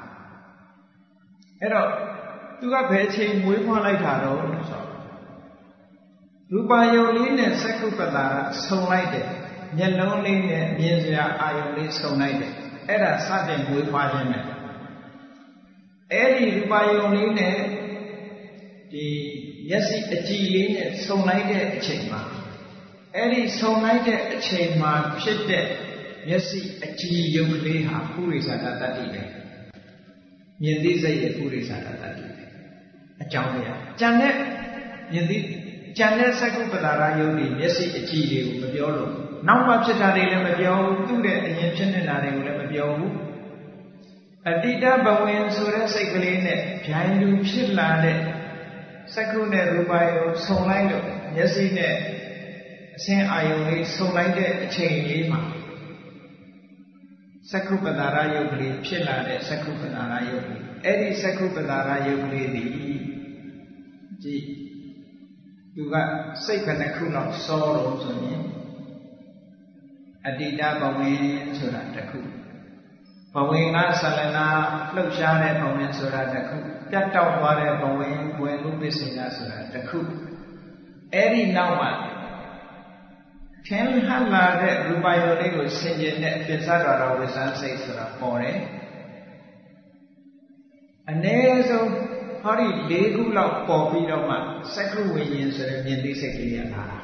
အဲ့တော့သူကဘယ်ချိန်မွေးဖွားလိုက်တာတော့လို့ဆိုရူပယုံလေးနဲ့စက္ခုပတာရဆုံလိုက်တယ်မျက်လုံးလေးနဲ့မြင်စရာအာယုံလေးဆုံလိုက်တယ်အဲ့ဒါစတင်မွေးဖွားခြင်းပဲအဲ့ဒီရူပယုံလေးနဲ့ဒီမျက်စိအကြည့်လေးနဲ့ဆုံလိုက်တဲ့အချိန်မှာအဲ့ဒီဆုံလိုက်တဲ့အချိန်မှာဖြစ်တဲ့မျက်စိအကြည့်ယုံကလေးဟာပုရိသတတ္တိပဲမြင်သိစိတ်ရဲ့ပုရိသတတ္တိပဲအကြောင်းတရားကြံတဲ့မြင်သိကြံတဲ့စက္ခုပတာရယုံဒီမျက်စိအကြည့်လေးကိုမပြောလို့နောက်မှဖြစ်တာတွေလည်းမပြောဘူးသူ့တဲ့အရင်ဖြစ်နေတာတွေကိုလည်းမပြောဘူးအတ္တိတဘဝင်ဆိုတဲ့စိတ်ကလေးနဲ့ဗျိုင်းလူဖြစ်လာတဲ့စက္ခုနဲ့ရူပယုံဆုံလိုက်လို့မျက်စိနဲ့အဆင်းအာယုံလေးဆုံလိုက်တဲ့အချိန်လေးမှာစက္ခုပတာရယုတ်ကလေးဖြစ်လာတဲ့စက္ခုပတာရယုတ်ကလေးအဲ့ဒီစက္ခုပတာရယုတ်ကလေးဒီကြည့်သူကစိတ်ကတစ်ခုလောက်စောလို့ဆိုရင်အတ္တိတဘဝင်ဆိုတာတစ်ခုဘဝင်ကဆလနာလှုပ်ရှားတဲ့ဘဝင်ဆိုတာတစ်ခုပြတ်တောက်သွားတဲ့ဘဝင်ဘဝင်လူပစ္စေနာဆိုတာတစ်ခုအဲ့ဒီနောက်မှာထင်ဟပ်လာတဲ့ရူပယုံလေးကိုဆင်ခြင်တဲ့အပိစ္ဆဒရဝိသစိတ်ဆိုတာပေါ်တယ်အ ਨੇ ဆုံးဟောဒီ၄ခုလောက်ပေါ်ပြီးတော့မှစက္ခုဝိညာဉ်ဆိုတဲ့မြင်သိစိတ်ကလေးရလာတာ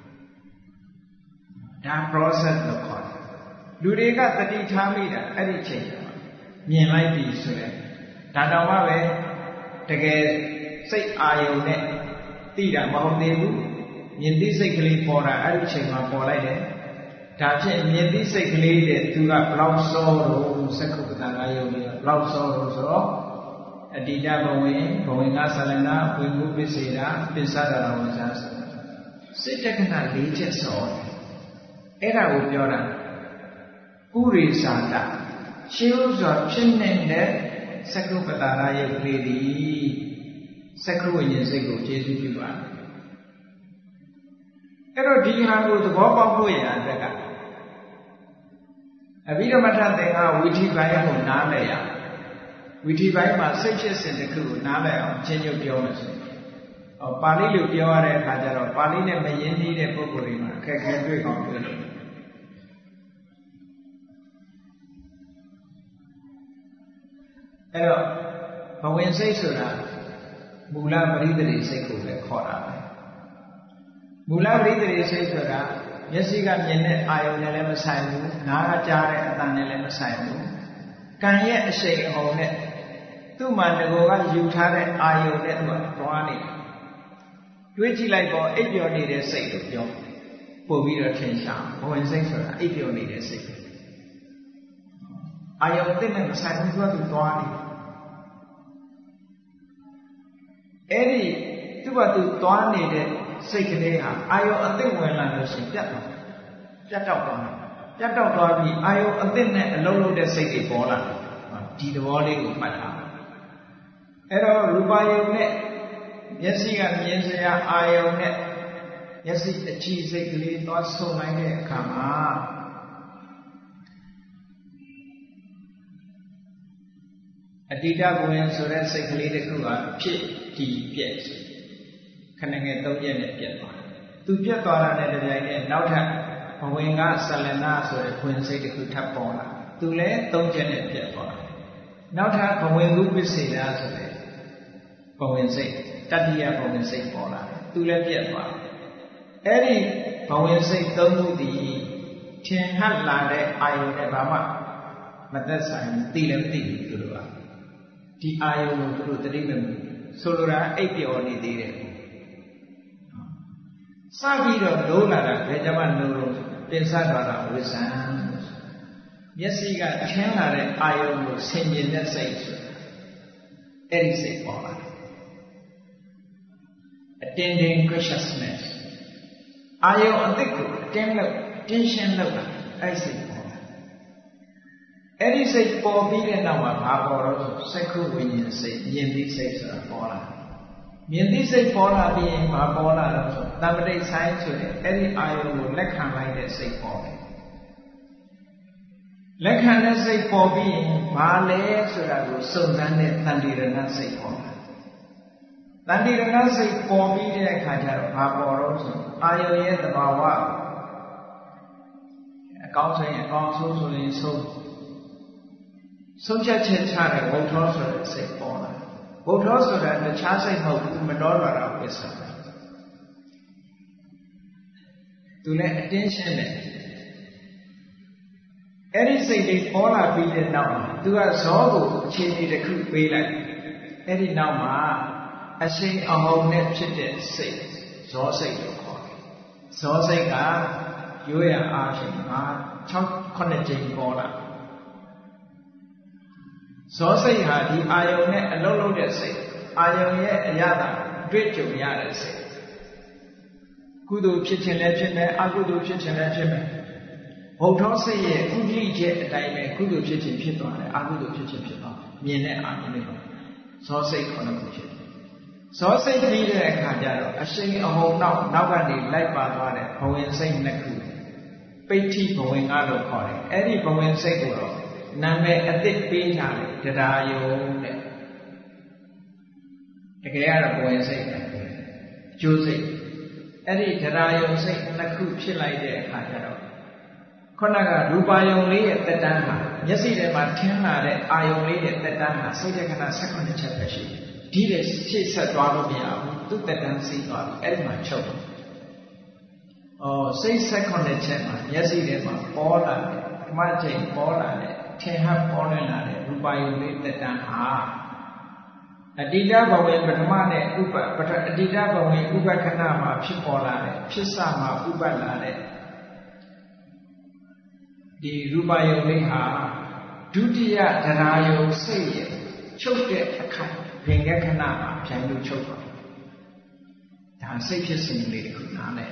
ဒါ process လို့ခေါ်တယ်လူတွေကတတိထားမိတာအဲ့ဒီချိန်မြင်လိုက်ပြီဆိုရင်ဒါတောင်မှပဲတကယ်စိတ်အာယုံနဲ့သိတာမဟုတ်သေးဘူးမြင်သိစိတ်ကလေးပေါ်တာအဲ့ဒီချိန်မှာပေါ်လိုက်တယ်ဒါဖြင့်မြင်သိစိတ်ကလေးတဲ့သူကဘလောက်စောတော့စက္ခုပတာရယုံလေးကဘလောက်စောတော့ဆိုတော့အတ္တဘဝင်ဘဝင်ကဆလနာဝိမှုပစ္စေတာပစ္ဆဒရာဝဇာစိတ်တက္ကနာ၄ချက်စောအဲ့ဒါကိုပြောတာဥရိသာတရှင်းဥစွာဖြစ်နေတဲ့သက္ကုပ္ပတာရယုတ်လေးဒီသက္ကုဝိညာဉ်စိတ်ကိုကျေစုပြုပါတယ်အဲ့တော့ဒီဟာကိုသဘောပေါက်ဖို့ရတဲ့ကအဘိဓမ္မထသင်္ဃဝိဓိပိုင်းကိုနားလည်ရဝိဓိပိုင်းမှာစိတ်ဖြစ်စဉ်တစ်ခုကိုနားလည်အောင်ရှင်းချုပ်ပြောမယ်ဆိုရင်ဟောပါဠိလိုပြောရတဲ့အခါကျတော့ပါဠိနဲ့မရင်းနှီးတဲ့ပုဂ္ဂိုလ်တွေမှာအခက်အခဲတွေ့ကောင်းတွေ့လို့အဲ့တော့ဘဝင်စိတ်ဆိုတာမူလပရိသေရိစိတ်ကိုလည်းခေါ်တာပဲမူလပရိသေရိစိတ်ဆိုတာမျက်စိကမြင်တဲ့အာယုံနဲ့လည်းမဆိုင်ဘူးနားကကြားတဲ့အသံနဲ့လည်းမဆိုင်ဘူးကံရဲ့အရှိန်အဟုန်နဲ့သူ့မှာငကိုကယူထားတဲ့အာယုံနဲ့သူကတွားနေတယ်တွေးကြည့်လိုက်တော့အိပ်ပျော်နေတဲ့စိတ်လို့ပြောပို့ပြီးတော့ထင်ရှားဘဝင်စိတ်ဆိုတာအိပ်ပျော်နေတဲ့စိတ်အာယုံအစ်နဲ့မဆိုင်ဘူးသူကသူတွားနေအဲ့ဒီသူကသူတွားနေတဲ့စိတ်ကလေးဟာအာယုံအစ်ဝင်လာလို့ရှိရင်ပြတ်သွားပြတ်တော့သွားပြတ်တော့သွားပြီးအာယုံအစ်နဲ့အလုံးလုံးတဲ့စိတ်တွေပေါ်လာဒီသဘောလေးကိုမှတ်ထားအဲ့တော့ရူပယုံနဲ့မျက်စိကမြင်စရာအာယုံနဲ့မျက်စိအကြည့်စိတ်ကလေးသွားဆုံနိုင်တဲ့အခါမှာအတ္တဘဝင်ဆိုတဲ့စိတ်ကလေးတစ်ခုကဖြစ်တည်ပြည့်ခဏငယ်သုံးရက်နဲ့ပြတ်သွားတယ်သူပြတ်သွားတာနဲ့တပြိုင်နက်နောက်ထပ်ဘဝင်ကဆလနာဆိုတဲ့ဝင်စိတ်တစ်ခုထပ်ပေါ်လာသူလည်းသုံးချက်နဲ့ပြတ်သွားတယ်နောက်ထပ်ဘဝင်ကုပစ္စေတာဆိုတဲ့ဘဝင်စိတ်တတိယဘဝင်စိတ်ပေါ်လာတယ်သူလည်းပြတ်သွားတယ်အဲ့ဒီဘဝင်စိတ်သုံးခုဒီထင်ဟပ်လာတဲ့အာယုန်နဲ့ဘာမှမသက်ဆိုင်ဘူးသိလည်းမသိဘူးသူတို့ကဒီအာယုန်ကိုသူတို့တတိမမဆိုလိုတာအိပ်ပျော်နေသေးတယ်စပြီးတော့လုံးလာတာဘယ်ကြမှာလုံးလုံးတင်ဆက်သွားတာဝိဇ္ဇံမျက်စိကထင်းလာတဲ့အာယုန်ကိုဆင်ခြင်တဲ့စိတ်ဆိုတာအဲ့ဒီစိတ်ပေါ်လာတယ် attending consciousness အာယုန်အသိကို attend လုပ် attention လုပ်တာအဲ့စိတ်ပေါ်လာအဲ့ဒီစိတ်ပေါ်ပြီးတဲ့နောက်မှာဘာပေါ်တော့စက္ခုဝိညာဉ်စိတ်မြင်သိစိတ်ဆိုတာပေါ်လာမြင်သိစိတ်ပေါ်လာပြီးရင်ဘာပေါ်လာတော့ဆိုတမ္ပတိဆိုင်ဆိုတဲ့အဲ့ဒီအာယုံကိုလက်ခံလိုက်တဲ့စိတ်ပေါ်တယ်လက်ခံတဲ့စိတ်ပေါ်ပြီးရင်ဘာလဲဆိုတာကိုစုံစမ်းတဲ့တန်တိရဏစိတ်ပေါ်လာတန်တိရဏစိတ်ပေါ်ပြီးတဲ့အခါကျတော့ဘာပေါ်တော့ဆိုအာယုံရဲ့သဘာဝအကောင်းဆိုရင်အကောင်းဆိုးဆိုရင်ဆိုးဆုံးဖြတ်ချက်ချတဲ့ဝဋ္ထောဆိုတဲ့စိတ်ပေါ်လာဘုဒ္ဓဆိုတာတခြားစိတ်မဟုတ်ဘူးမတော်လာတာဝိသံသူလည်း attention နဲ့အဲ့ဒီစိတ်လေးပေါ်လာပြီးတဲ့နောက်မှာသူကဇောကိုအခြေအနေတစ်ခုပေးလိုက်အဲ့ဒီနောက်မှာအရှိန်အဟုန်နဲ့ဖြစ်တဲ့စိတ်ဇောစိတ်လို့ခေါ်တယ်ဇောစိတ်ကရိုးရအားဖြင့်မှာ၆ခုကြိမ်ပေါ်လာဇောစိတ်ဟာဒီအာယုံနဲ့အလုံးလုံးတဲ့စိတ်အာယုံရဲ့အရာတာတွေ့ကြုံရတဲ့စိတ်ကုသိုလ်ဖြစ်ခြင်းလည်းဖြစ်မယ်အကုသိုလ်ဖြစ်ခြင်းလည်းဖြစ်မယ်ဘုဒ္ဓစိတ်ရဲ့ဥဒိချက်အတိုင်းပဲကုသိုလ်ဖြစ်ခြင်းဖြစ်သွားတယ်အကုသိုလ်ဖြစ်ခြင်းဖြစ်သွားမြင်တဲ့အာရုံလေးပါဇောစိတ်ခေါ်လို့ဖြစ်တယ်ဇောစိတ်ပြီးတဲ့အခါကျတော့အရှိန်အဟုန်နောက်နောက်ကနေလိုက်ပါသွားတဲ့ဘဝင်စိတ်နှစ်ခုပိဋ္ဌိဘဝင်ကလို့ခေါ်တယ်အဲ့ဒီဘဝင်စိတ်ကိုတော့နာမည်အသစ်ပေးထားတယ်တရားယုံတဲ့တကယ်ကတော့ဘဝင်စိတ်ပဲကျိုးစိတ်အဲ့ဒီတရားယုံစိတ်နှစ်ခုဖြစ်လိုက်တဲ့အခါကျတော့ခုနကရူပါယုံလေးရဲ့တက်တန်းဟာမျက်စိထဲမှာထင်းလာတဲ့အာယုံလေးရဲ့တက်တန်းဟာစိတ်တဲ့ခဏ၁၈ချက်ပဲရှိတယ်ဒီလေရှေ့ဆက်သွားလို့မရဘူးသူ့တက်တန်းစီးသွားပြီအဲ့ဒီမှာချုပ်တယ်အော်စိတ်၁၈ချက်မှာမျက်စိထဲမှာပေါ်လာတယ်ဓမ္မချိန်ပေါ်လာတယ်ထင်ဟပ်ပေါ်လွင်လာတဲ့ရူပါယုံလေးတက်တန်းဟာအတ္တဘဝင်ပထမနဲ့ဥပပထအတ္တဘဝင်ဥပခဏမှာဖြစ်ပေါ်လာတဲ့ဖြစ်စမှာဥပလာတဲ့ဒီရူပါယုံလေးဟာဒုတိယတရားယုံစိတ်ရဲ့ချုပ်တဲ့အခါဘင်္ဂခဏမှာပြန်လို့ချုပ်ပါဒါစိတ်ဖြစ်စဉ်လေးတစ်ခုနားလဲ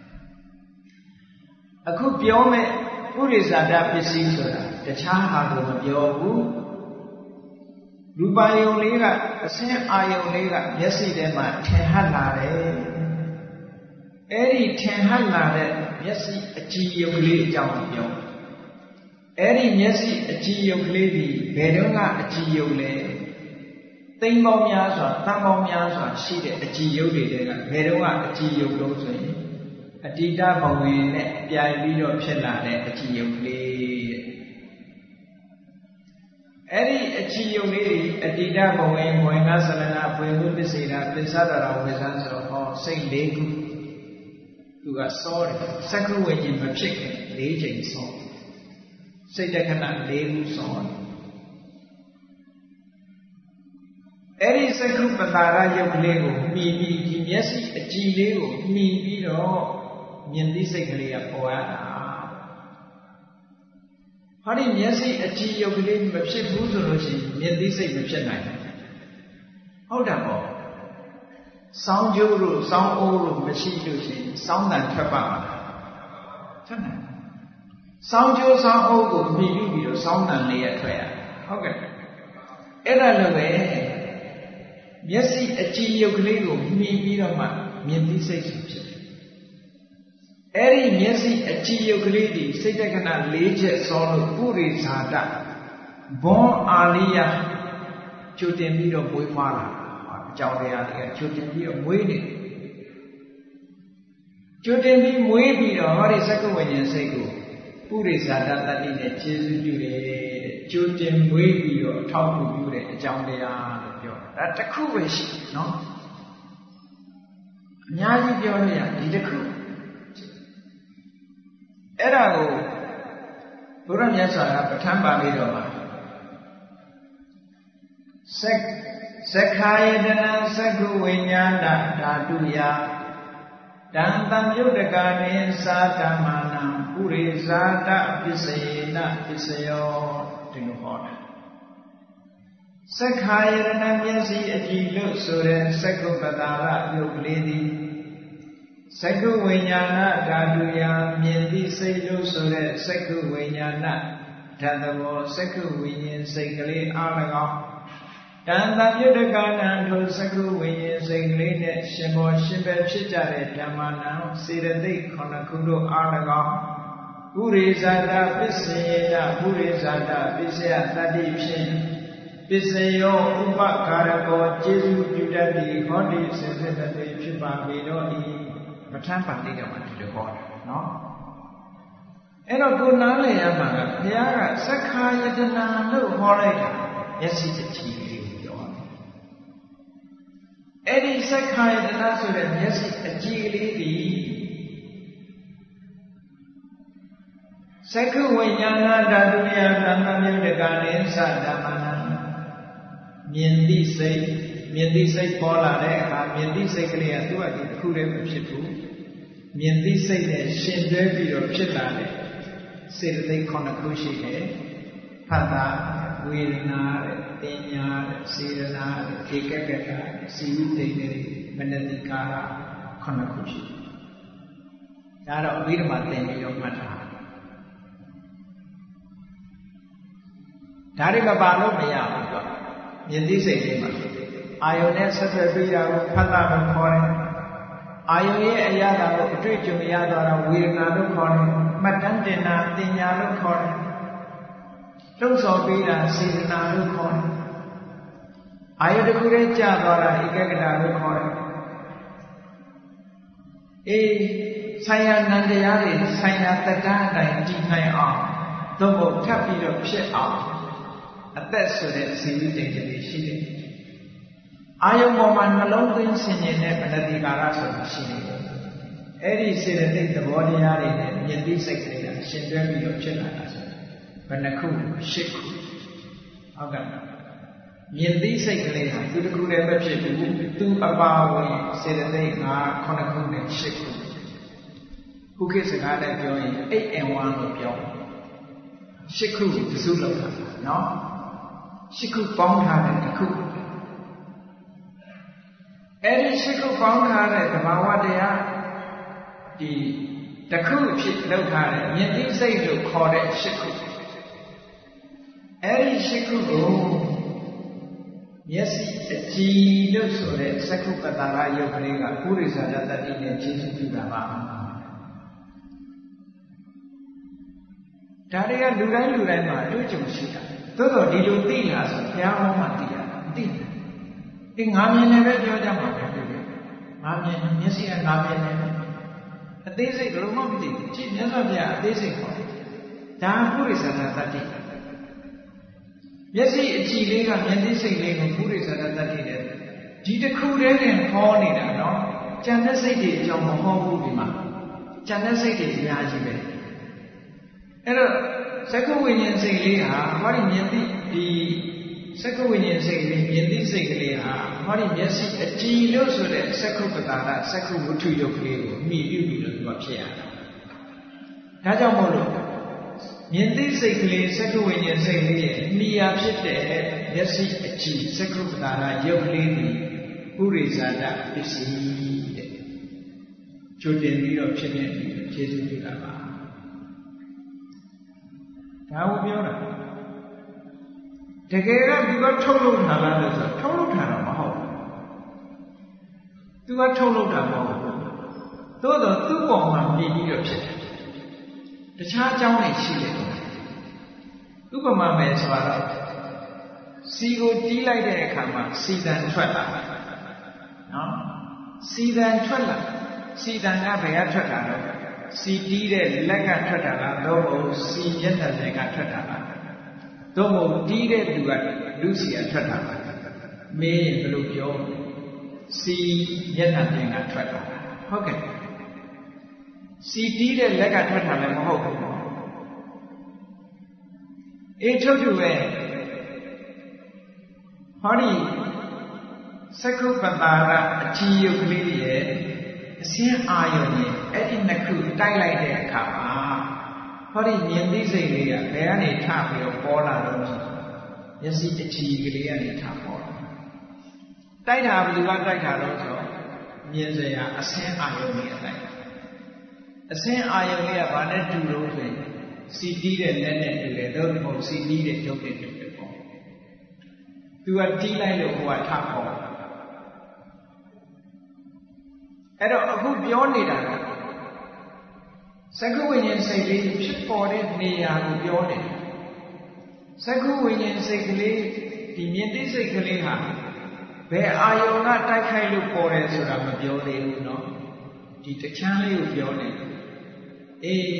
အခုပြောမဲ့ပုရိသတာပစ္စည်းဆိုတာတခြားဟာကိုမပြောဘူးရူပယုံလေးကအစင်းအာယုံလေးကမျက်စိထဲမှာထင်ဟပ်လာတယ်အဲ့ဒီထင်ဟပ်လာတဲ့မျက်စိအကြည်ယုံလေးအကြောင်းပြောအဲ့ဒီမျက်စိအကြည်ယုံလေးဒီဘယ်တော့ကအကြည်ယုံလဲသိမ့်ပေါင်းများစွာတန်ပေါင်းများစွာရှိတဲ့အကြည်ယုံတွေကဘယ်တော့ကအကြည်ယုံလို့ဆိုရင်အတ္တဘဝင်နဲ့ပြိုင်ပြီးတော့ဖြစ်လာတဲ့အကြည်ယုံလေးအဲ့ဒီအကြည်ယုံလေးအတ္တဘဝင်ဘဝင်ကသလနာဘဝင်မှုပစ္စေတာပစ္ဆဒရာဝေဇန်ဆိုတော့ဟောစိတ်လေးခုသူကစောတယ်စက္ခုဝိညာဉ်မဖြစ်ခင်၄ချိန်စောစိတ်တခဏ၄ခုစောတယ်အဲ့ဒီစက္ခုပတာရယုတ်ကလေးကိုမှီပြီးဒီမျက်စိအကြည်လေးကိုမှီပြီးတော့မြင်သိစိတ်ကလေးကပေါ်ရတာဟောဒီမျက်စိအကြည်ယုတ်ကလေးမဖြစ်ဘူးဆိုလို့ရှိရင်မြင်သိစိတ်မဖြစ်နိုင်ဘူးဟုတ်တယ်ပေါ့စောင်းကျိုးတို့စောင်းအိုးတို့မရှိလို့ရှိရင်စောင်းတန်ထွက်ပါမှာထွက်နိုင်စောင်းကျိုးစောင်းအိုးကိုမြည်ပြီးတော့စောင်းတန်လေးရထွက်ရဟုတ်ကဲ့အဲ့ဒါလိုပဲမျက်စိအကြည်ယုတ်ကလေးကိုမြည်ပြီးတော့မှမြင်သိစိတ်ဖြစ်တယ်အဲ့ဒီမျက်စိအကြည်ယုတ်ကလေးဒီစိတ်တက္ကနာ၄ချက်စောလို့ပုရိသတာဘွန်အာလိယကျူတင်ပြီးတော့မွေးဖွားလာအကြောင်းတရားတွေကကျူတင်ပြီးတော့မွေးနေကျူတင်ပြီးမွေးပြီးတော့ဟောဒီစက္ကဝိညာဉ်စိတ်ကိုပုရိသတာတတိနဲ့ခြေစွပြုတယ်ကျူတင်မွေးပြီးတော့အထောက်အကူပြုတဲ့အကြောင်းတရားလို့ပြောတာဒါတစ်ခုပဲရှိနော်အများကြီးပြောလို့ရဒီတစ်ခုအဲ့ဒါကိုဘုရားမြတ်စွာဘုရားပဋ္ဌာန်းပါဠိတော်မှာစက္စက္ခာယတနာစက္ခုဝိညာဏဓာတုယတံတံယုတ်တကာနိသာဓမ္မနံပုရိဇာတပစ္စယေနပစ္စယောဒီလိုဟောတာစက္ခာယတနာမျက်စိအကြည်လို့ဆိုတဲ့စက္ခုပတာရယုတ်ကလေးသည်စက္ခုဝိညာဏဓာတုယမြင်သည့်စိတ်လို့ဆိုတဲ့စက္ခုဝိညာဏဓာတ်တော်စက္ခုဝိညာဉ်စိတ်ကလေးအား၎င်းတန်တပြုတ်တကနံထိုစက္ခုဝိညာဉ်စိတ်ကလေးနဲ့ရှင်ဘောရှင်ပဲဖြစ်ကြတဲ့ဓမ္မနံစေတသိက်ခုနှစ်ခုတို့အား၎င်းပုရိသတာပစ္စေယပုရိသတာပစ္စယတတ္တိဖြင့်ပစ္စယောဥပကာရကောကျေစုပြုတတ်သည့်ဟောဒီစေတသိက်ဖြစ်ပါပေတော့ဤပဋ္ဌာန်းပါဠိတော်မှာဒီလိုဟောတာနော်အဲ့တော့ကိုနားလည်ရမှာကဘုရားကစက္ခာယတနာလို့ဟောလိုက်တာမျက်စိတကြည်လေးကိုပြောတယ်အဲ့ဒီစက္ခာယတနာဆိုတဲ့မျက်စိအကြည်လေးဒီစက္ခုဝိညာဏဓာတုယသံဃာမြတ်ကနိသဓမ္မနာမြင်သိစိတ်မြင်သိစိတ်ပေါ်လာတဲ့အခါမြင်သိစိတ်ကလေးကသူ့အကြည့်တစ်ခုတည်းမဖြစ်ဘူးမြင်သိစိတ်နဲ့ရှင်တွဲပြီးတော့ဖြစ်လာတဲ့စေတသိက်ခုနှစ်ခုရှိတယ်ဖတ်တာဝေဒနာတဲ့တင်ညာတဲ့စေရနာတဲ့ဧကကတစီဝိတိတ်တဲ့မနတိကာရခုနှစ်ခုရှိတယ်ဒါတော့အဘိဓမ္မာသင်ပြီးတော့မှတ်ထားဒါတွေမပါလို့မရဘူးကွာမြင်သိစိတ်လေးမှာအာယုန်နဲ့ဆက်သွယ်ပြီးတာကိုဖတ်တာလို့ခေါ်တယ်အာယုန်ရဲ့အရာကိုအတွေ့အကြုံရသွားတာဝေဒနာလို့ခေါ်တယ်မှတ်တမ်းတင်တာတင်ညာလို့ခေါ်တယ်လှုပ်ဆော်ပြီးတာစေတနာလို့ခေါ်တယ်အာယုန်တစ်ခုတည်းကြာသွားတာဧကဂတလို့ခေါ်တယ်အေးဆိုင်ရာနန္တရားတွေဆိုင်ရာတက္ကန်းအတိုင်းတည်နိုင်အောင်သို့မဟုတ်ထပ်ပြီးတော့ဖြစ်အောင်အသက်ဆိုတဲ့ဇီဝတိတ်တွေရှိတယ်အာယုံပေါ်မှာနှလုံးသွင်းဆင်ခြင်တဲ့ပဏတိကာရဆိုတာရှိတယ်အဲ့ဒီစေတသိက်သဘောတရားတွေနဲ့မြင်သိစိတ်ကလေးကရှင်တွဲပြီးတော့ဖြစ်လာတာဆိုဘယ်နှခုရှစ်ခုဟုတ်ကဲ့မြင်သိစိတ်ကလေးဟာသူတစ်ခုတည်းပဲဖြစ်ဘူးသူအပါဝင်စေတသိက်ငါးခုနှစ်ခုနဲ့ရှစ်ခုခုခေတ်စကားနဲ့ပြောရင် eight and one လို့ပြောရှစ်ခုတစုလောက်တာနော်ရှစ်ခုပေါင်းထားတဲ့တစ်ခုအဲ့ဒီရှစ်ခုပေါင်းထားတဲ့သဘာဝတရားဒီတစ်ခုဖြစ်လောက်ထားတဲ့မြင်သိစိတ်လို့ခေါ်တဲ့ရှစ်ခုအဲ့ဒီရှစ်ခုကိုမျက်စိအကြည်လို့ဆိုတဲ့သက္ကုပ္ပတာရယုတ်ကလေးကပုရိသဇာတတိနဲ့ခြေစွပ်ပြုတာပါဒါတွေကလူတိုင်းလူတိုင်းမှာအတွေ့အကြုံရှိတာသို့တော်ဒီလိုသိလာဆိုဘုရားဟောမှသိရတာမသိဘူးအေးငါမြင်တယ်ပဲပြောကြမှာပဲပြောတယ်ငါမြင်မျက်စိကငါမြင်တယ်အသေးစိတ်ဘယ်လိုမှမသိဘူးကြည့်မြတ်စွာဘုရားအသေးစိတ်ခေါ်တယ်ဒါပုရိသဇာတတိမျက်စိအကြည့်လေးကမျက်စိစိတ်လေးကိုပုရိသဇာတတိနဲ့ဒီတစ်ခုတည်းနဲ့ဟောနေတာနော်ကြံတဲ့စိတ်တွေအကြောင်းမဟောဘူးဒီမှာကြံတဲ့စိတ်တွေအများကြီးပဲအဲ့တော့သက္ကဝိညာဉ်စိတ်လေးဟာဟောဒီမြင်သိဒီသက္ကဝိညာဉ်စိတ်လေးမြင်သိစိတ်ကလေးဟာဟောဒီမျက်စိအကြည်လို့ဆိုတဲ့သက္ကုပ္ပတာရသက္ကုဝတ္ထုယုတ်ကလေးကိုအမိပြုပြီးတော့သူကဖြစ်ရတာဒါကြောင့်မို့လို့မြင်သိစိတ်ကလေးသက္ကဝိညာဉ်စိတ်လေးရဲ့အမိယာဖြစ်တဲ့မျက်စိအကြည်သက္ကုပ္ပတာရယုတ်ကလေးကိုပုရိသဇာတပစ္စည်းတဲ့ကြိုတင်ပြီးတော့ဖြစ်နေပြီးခြေစွပ်ပြုတာပါဒါကိုပြောတာတကယ်ကသူကထုတ်လုပ်ထားလားလို့ဆိုထုတ်လုပ်ထားတာမဟုတ်ဘူးသူကထုတ်လုပ်တာမဟုတ်ဘူးသို့တော့သူ့ပုံမှာမြင်ပြီးတော့ဖြစ်တယ်တခြားအကြောင်းတွေရှိတယ်ဥပမာမယ်ဆိုတော့စီကိုတီးလိုက်တဲ့အခါမှာစီတန်ထွက်လာနော်စီတန်ထွက်လာစီတန်ကဘယ်ကထွက်တာလဲစီတီးတဲ့လက်ကထွက်တာလားသို့မဟုတ်စီမျက်နှာပြင်ကထွက်တာလားသို့မဟုတ်တီးတဲ့လူကလူစီကထွက်တာလားမေးရင်ဘယ်လိုပြောစီမျက်နှာပြင်ကထွက်တာဟုတ်ကဲ့စီတီးတဲ့လက်ကထွက်တာလည်းမဟုတ်ဘူးအေးထုတ်တူပဲဟောဒီသက္ကုပ္ပတာရအကြည်ယုတ်ကလေးရဲ့အစင်းအာယုံနဲ့အဲ့ဒီနှစ်ခုတိုက်လိုက်တဲ့အခါမှာဟောဒီမြင်သိစိတ်လေးကဘယ်ကနေထပြီးတော့ပေါ်လာတော့မျက်စိအကြည်ကလေးကနေထပေါ်လာတိုက်တာဘယ်သူကတိုက်တာတော့ဆိုမြင်စရာအစင်းအာယုံလေးကတိုက်အစင်းအာယုံလေးကဘာနဲ့တူလို့ဆိုရင်စီတီးတဲ့လက်နဲ့တူတယ်တော့မဟုတ်စီတီးတဲ့ရုပ်နဲ့တူတယ်ပေါ့သူကတီးလိုက်လို့ဟိုကထပေါ်အဲ့တော့အခုပြောနေတာကသက္ကဝိညာဉ်စိတ်လေးဖြစ်ပေါ်တဲ့နေရာကိုပြောနေတယ်သက္ကဝိညာဉ်စိတ်ကလေးဒီမြင်သိစိတ်ကလေးဟာဘယ်အာယုံကတိုက်ခိုက်လို့ပေါ်တယ်ဆိုတာမပြောသေးဘူးเนาะဒီတချမ်းလေးကိုပြောနေအေး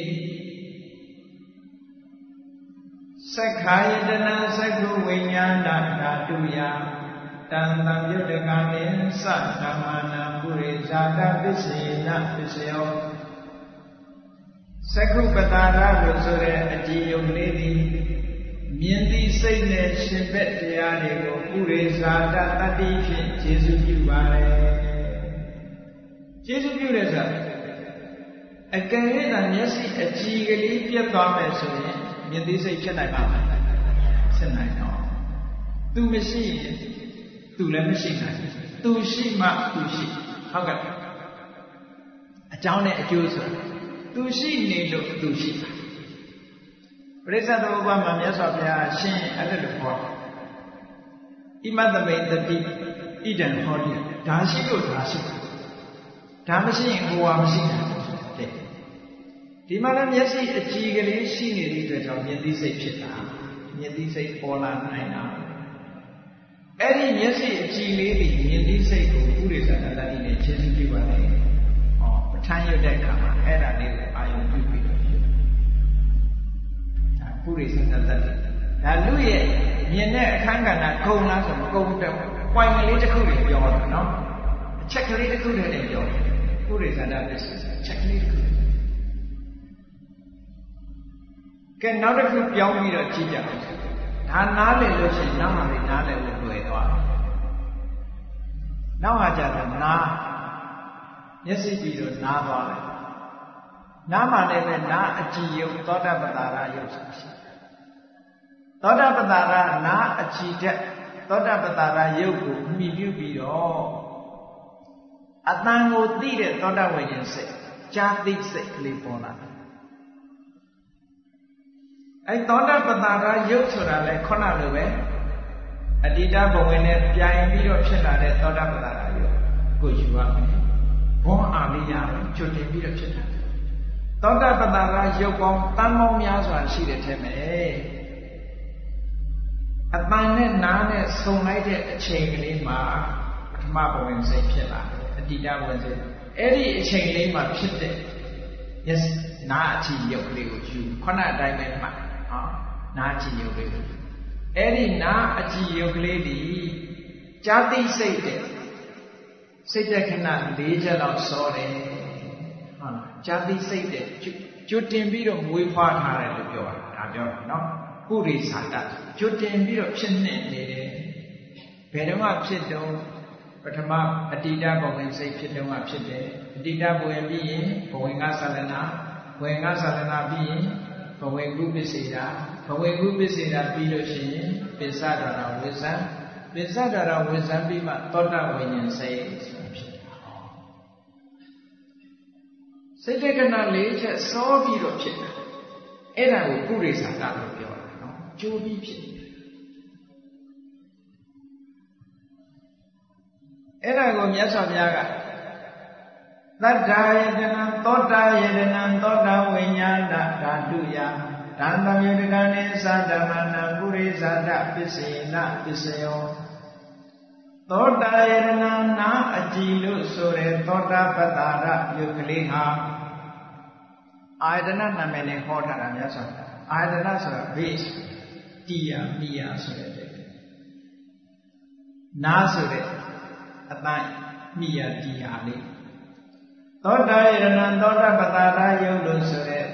သက္ခာယတနာသက္ကဝိညာဏဓာတုယတံတံယုတ်တကနိသဓမ္မနာပုရိဇာတပစ္စေနပစ္စယောသက္ကုပ္ပတာရလို့ဆိုတဲ့အကြည်ယုံလေးသည်မြင်သည့်စိတ်နဲ့ရှင်ဘက်တရားတွေကိုပုရိဇာတတတ္တိဖြင့်ခြေစွပ်ပြုပါလေခြေစွပ်ပြုတယ်ဆိုတာအကယ်၍သာမျက်စိအကြည်ကလေးပြတ်သွားမယ်ဆိုရင်မြင်သိစိတ်ဖြစ်နိုင်ပါ့မလားဖြစ်နိုင်တော့သူမရှိရင်သူလည်းမရှိနိုင်သူရှိမှသူရှိဟုတ်ကဲ့အကြောင်းနဲ့အကျိုးဆိုသူရှိနေလို့သူရှိတာပရိစ္ဆေသမုပ္ပါမှာမြတ်စွာဘုရားရှင်အဲ့ဒါလိုဟောဣမတမိန်တတိဣဒံဟောဒီဒါရှိလို့ဒါရှိဒါမရှိရင်ဟိုဟာမရှိနိုင်ဘူးတဲ့ဒီမှာလည်းမျက်စိအကြည်ကလေးရှိနေတဲ့အတွက်ကြောင့်မြင်သိစိတ်ဖြစ်တာမြင်သိစိတ်ပေါ်လာနိုင်တာအဲ့ဒီမျက်စိအကြည်လေးတွေမြင်သိစိတ်ကိုပုရိသဇာတတိနဲ့ခြေစွပ်ပြုပါလေဟောပဋ္ဌာန်းရွတ်တဲ့အခါမှာအဲ့ဒါလေးကိုအာယုံပြုပြီးတော့ပြုဒါပုရိသဇာတတိဒါလူရဲ့မြင်တဲ့အခန်းကဏ္ဍခုံလားဆိုမကုန်တဲ့ပွိုင်ကလေးတစ်ခုတွေပြောတာနော်အချက်ကလေးတစ်ခုတည်းနဲ့ပြောတယ်ပုရိသဇာတတိအချက်ကလေးတစ်ခုကဲနောက်တစ်ခုပြောင်းပြီးတော့ကြည့်ကြအောင်ဒါနားလည်လို့ရှိရင်နောက်မှာလည်းနားလည်လို့လွယ်သွားတယ်နောက်ဟာကျတော့နားမျက်စိပြီးတော့နားသွားတယ်နားမှာလည်းပဲနားအကြည်ယုတ်သောတပတ္တာရယုတ်ဆိုရှိသသောတာပတ္တရာနာအချီတဲ့သောတာပတ္တရာယုတ်ကိုအမိပြုပြီးတော့အတန်ကိုသိတဲ့သောတာဝိညာဉ်စိတ်ကြာသိစိတ်ကလေးပေါ်လာတယ်အဲသောတာပတ္တရာယုတ်ဆိုတာလဲခုနလိုပဲအတ္တဘဝင်နဲ့ပြိုင်ပြီးတော့ဖြစ်လာတဲ့သောတာပတ္တရာယုတ်ကိုယူရမယ်ဘုံအာလိယကျွတ်တင်ပြီးတော့ဖြစ်တာသောတာပတ္တရာယုတ်ပေါင်းတန်ပေါင်းများစွာရှိတဲ့ထဲမှာအတန်နဲ့နားနဲ့ဆုံလိုက်တဲ့အချိန်ကလေးမှာပထမဘဝင်စိတ်ဖြစ်လာတယ်အတ္တဘဝင်စိတ်အဲ့ဒီအချိန်လေးမှာဖြစ်တဲ့ yes နားအချီယုတ်ကလေးကိုယူခုနအတိုင်းပဲမှတ်ဟောနားအချီယုတ်လေးကိုအဲ့ဒီနားအချီယုတ်ကလေးဒီကြာတိစိတ်တဲ့စိတ်တဲ့ခဏ၄ချက်လောက်စောတယ်ဟုတ်လားကြာတိစိတ်တဲ့ကျွတ်တင်ပြီးတော့မွေးဖွားထားတယ်လို့ပြောတာဒါပြောတာနော်ပုရိသတကျွတ်တင်ပြီးတော့ဖြစ်နေနေတယ်ဘယ်တော့မှဖြစ်တော့ပထမအတ္တဘဝင်စိတ်ဖြစ်တော့မှဖြစ်တယ်အတ္တဘဝင်ပြီးရင်ဘဝင်ကသလနာဘဝင်ကသလနာပြီးရင်ဘဝင်ကုပစ္စေတာဘဝင်ကုပစ္စေတာပြီးလို့ရှိရင်ပိစ္ဆဒရဝိဇ္ဇံပိစ္ဆဒရဝိဇ္ဇံပြီးမှသောတာဝိညာဉ်စိတ်ဆိုတာဖြစ်တာစိတ်တက္ကနာ၄ချက်စောပြီးတော့ဖြစ်တာအဲ့ဒါကိုပုရိသတာလို့ပြောတာနော်ကြိုးပြီးဖြစ်တယ်အဲ့ဒါကိုမြတ်စွာဘုရားကသတ္တာယတနံသောတာယတနံသောတာဝိညာဏဓာတုယဓာတမြုတကံနိသဓမ္မနံပုရိသတပစ္စေနပစ္စယောသောတာယတနံနာအကြည်လို့ဆိုတဲ့သောတာပတ္တရာယုတ်ကလေးဟာအာယတနာနာမည်နဲ့ဟောထားတာမြတ်စွာဘုရားအာယတနာဆိုတာ base တိယမိယဆိုတဲ့နာဆိုတဲ့အတိုင်းမိယတိယလေးသောတာယတနံသောတာပတ္တရာယုတ်လို့ဆိုတဲ့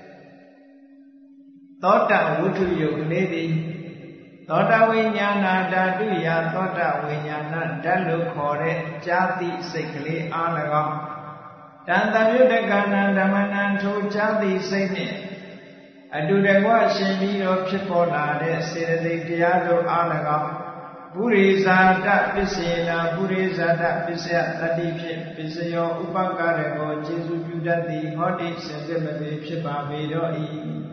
သောတာဝတ္ထုယုတ်ကလေးသည်သောတာဝိညာဏဓာတုယသောတာဝိညာဏဓာတ်လို့ခေါ်တဲ့ကြာတိစိတ်ကလေးအား၎င်းတန်တမြုတ္တကဏံဓမ္မနံထိုကြာတိစိတ်နှင့်အတူတကွရှင်ပြီးတော့ဖြစ်ပေါ်လာတဲ့စေတသိက်တရားတို့အား၎င်းပုရိသတပစ္စေနာပုရိသတပစ္စယတတိဖြင့်ပစ္စယောဥပကာရကိုကျေစုပြုတတ်သည်ဟောတိစင်စစ်မသေးဖြစ်ပါပေတော့၏